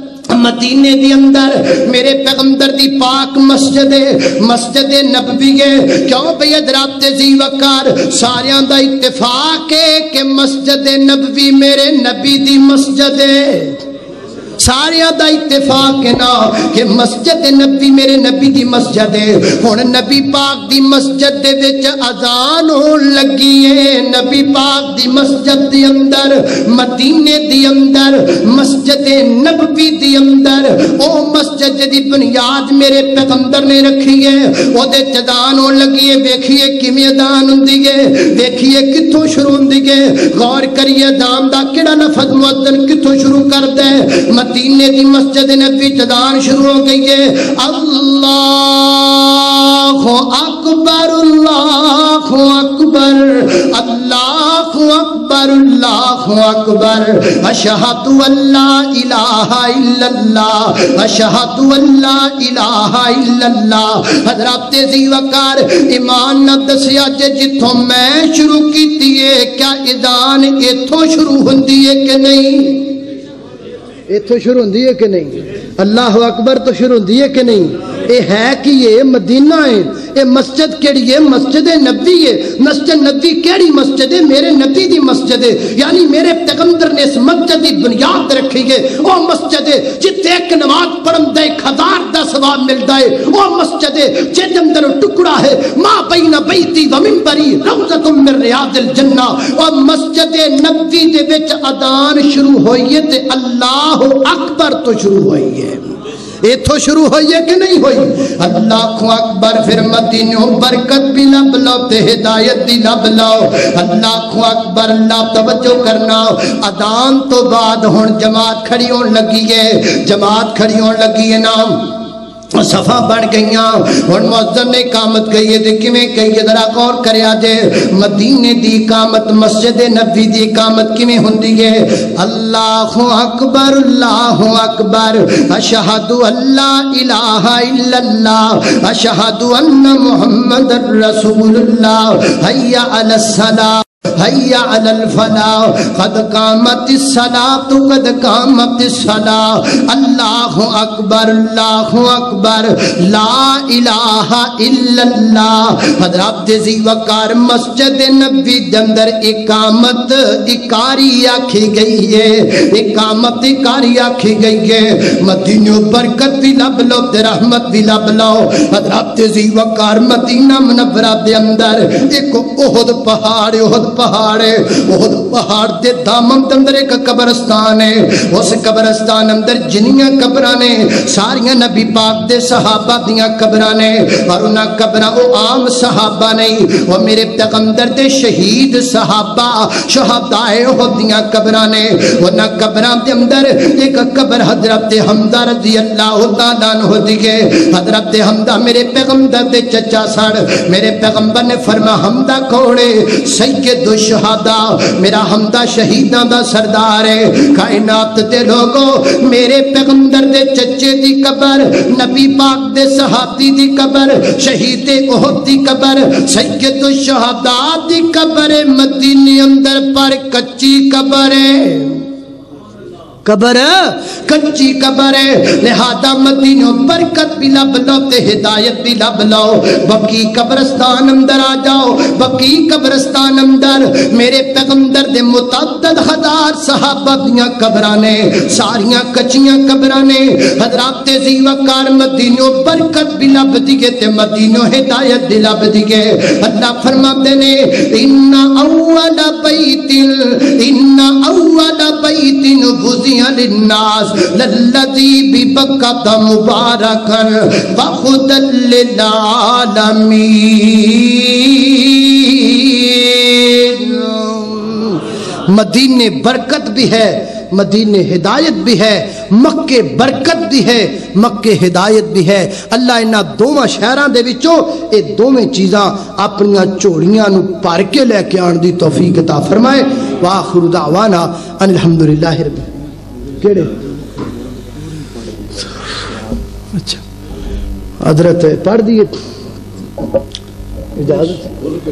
مدینے دی اندر میرے پیغمبر دی پاک مسجد مسجد نبوی ہے، کیوں بھئی حضرات ذی وقار ساریاں دا اتفاق ہے کہ مسجد نبوی میرے نبی دی مسجد ہے، ساریاں دا اتفاق ہے نا کہ مسجد نبی میرے نبی دی مسجد ہے۔ ہن نبی پاک دی مسجد دے وچ اذان ہون لگی ہے، نبی پاک دی مسجد دی اندر مدینے دی اندر مسجد نبوی دی اندر، او مسجد دی بنیاد میرے پیغمبر نے رکھی ہے، او دے اذان ہون لگی ہے، ویکھیے کیویں اذان ہوندی ہے، ویکھیے کتھوں شروع ہوندی ہے، غور کریے اذان دا کیڑا لفظ مؤذن کتھوں شروع کردا ہے، مدینے دی مسجد نبی اذان شروع ہو گئی ہے، اللہ اکبر اللہ اکبر اکبر اللہ اکبر اشہد ان لا الہ الا اللہ اشہد ان لا الہ الا اللہ حضرات ذی وقار ایمان نہ دسیا جے جتھوں میں شروع کیتی ہے کیا اذان ایتھوں شروع ہوندی ہے کہ نہیں ایتھوں شروع ہوندی ہے کہ نہیں اللہ اکبر تو شروع ہوندی ہے کہ نہیں اے ہے کہ یہ مدینہ ہے اے مسجد کیڑی ہے مسجد نبی ہے مسجد نبی کیڑی مسجد ہے میرے نبی دی مسجد ہے یعنی میرے پیغمبر نے اس مسجد دی بنیاد رکھی ہے او مسجد ہے جتے ایک نماز پڑھن دا ایک ہزار دا ثواب ملدا ہے او مسجد ہے جے اندر ٹکڑا ہے ما بین بیتی و منبری روضۃ من ریاض الجنہ او مسجد نبی دے وچ اذان شروع ہوئی ہے تے اللہ اکبر تو شروع ہوئی ہے ایتھو شروع ہوئی ہے کہ نہیں ہوئی اللہ اکبر پھر مدینوں برکت بھی لب لو تے ہدایت بھی لب لو اللہ اکبر اللہ توجہ کرنا اذان تو بعد ہن جماعت کھڑی ہون لگی ہے جماعت کھڑی ہون لگی ہے نا صفا بڑھ گئیاں اور مؤذن نے اقامت کہی ہے تے کیویں کہی ہے ذرا غور کریا جے مدینے دی اقامت مسجد نبی دی اقامت کیویں ہوندی ہے اللہ اکبر اللہ اکبر اشہد ان لا الہ الا اللہ اشہد ان محمد رسول اللہ حی علی الصلاۃ حی علی الفلاح قد قامت الصلاۃ قد قامت الصلاۃ اللہ اکبر اللہ اکبر لا الہ الا اللہ حضرات ذی وقار مسجد نبی دے اندر اقامت اکاری آکھی گئی ہے اقامت اکاری آکھی گئی ہے مدینہ برکت بھی لب لو تے رحمت بھی لب لو حضرات ذی وقار مدینہ منورہ دے اندر ایک احد پہاڑ احد پہاڑ ہے احد پہاڑ دے دامن دے اندر ایک قبرستان ہے اس قبرستان اندر جنیاں قبراں نے ساریاں نبی پاک دے صحابہ دیاں قبراں نے اور انہاں قبراں او عام صحابہ نہیں وہ میرے پیغمبر دے شہید صحابہ شہداء احد دیاں قبراں نے انہاں قبراں دے اندر ایک قبر حضرت حمزہ رضی اللہ تعالیٰ عنہ دی ہے حضرت حمزہ میرے پیغمبر دے چچا سڑ میرے پیغمبر نے فرما حمزہ کوڑے سید الشہداء میرا حمزہ شہیداں دا سردار ہے کائنات دے لوگوں میرے پیغمبر دے چچے دی قبر نبی پاک دے صحابی دی قبر شہید احد دی قبر سید الشہداء دی قبر مدینے اندر پر کچی قبر ہے قبر کچی قبر ہے لہذا مدینہ برکت بھی لب لو تے ہدایت بھی لب لو بقی قبرستان اندر آ جاؤ بقی قبرستان اندر میرے پیغمبر دے متعدد ہزار صحابہ دیاں قبراں نے ساریاں کچیاں قبراں نے حضرات ذی وقار مدینہ برکت بھی لب دیے تے مدینہ ہدایت بھی لب دیے اللہ فرماتے نے ان اول بیت ان اول بیت وضع للناس للذی ببکۃ مبارکا وہدی للعالمین مدینے برکت بھی ہے مدینے ہدایت بھی ہے مکے برکت بھی ہے مکے ہدایت بھی ہے اللہ انہاں دوواں شہراں دے وچوں اے دوویں چیزاں اپنیاں چوڑیاں نو بھر کے لے کے آن دی توفیق عطا فرمائے وآخر دعوانا ان الحمدللہ رب کیڑے اچھا حضرت پڑھ دیئے اجازت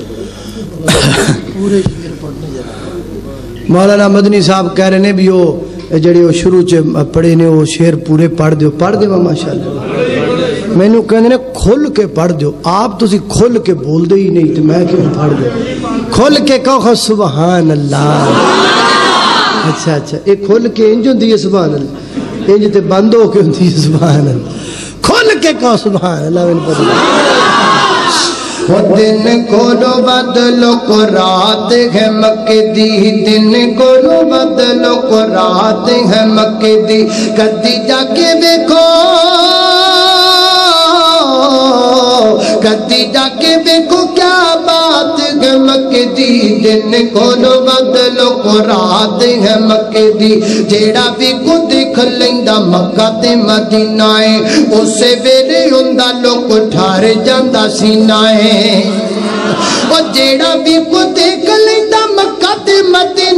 مولانا مدنی صاحب کہہ رہے نے بھی وہ جڑے وہ شروع چ پڑھے نے وہ شعر پورے پڑھ دیو پڑھ دیو ماشاءاللہ میں نو کہندے نے کھل کے پڑھ دیو آپ تسی کھل کے بول دے ہی نہیں تو میں کیوں پڑھ دیو کھل کے کہو سبحان اللہ اچھا اچھا ایک کھل کے انج ہوندی ہے سبحان اللہ انج تے بند ہو کے ہوندی ہے سبحان اللہ کھل کے کہو سبحان اللہ میں پڑھ وہ دن کو بدلو کو رات ہے مکے دی دن کو بدلو کو رات ہے مکے دی کدی جا کے دیکھو کدی جا کے دیکھو کیا بات ہے مکے دی دن کو بدلو کو رات ہے مکے دی جیڑا بھی کو دیکھ لیندا مکہ تے مدینہ ہے اسے ویلے ہوندا لوک ٹھار جاندا سینہ ہے وہ جیڑا بھی کو دیکھ لیندا مکہ تے مدینہ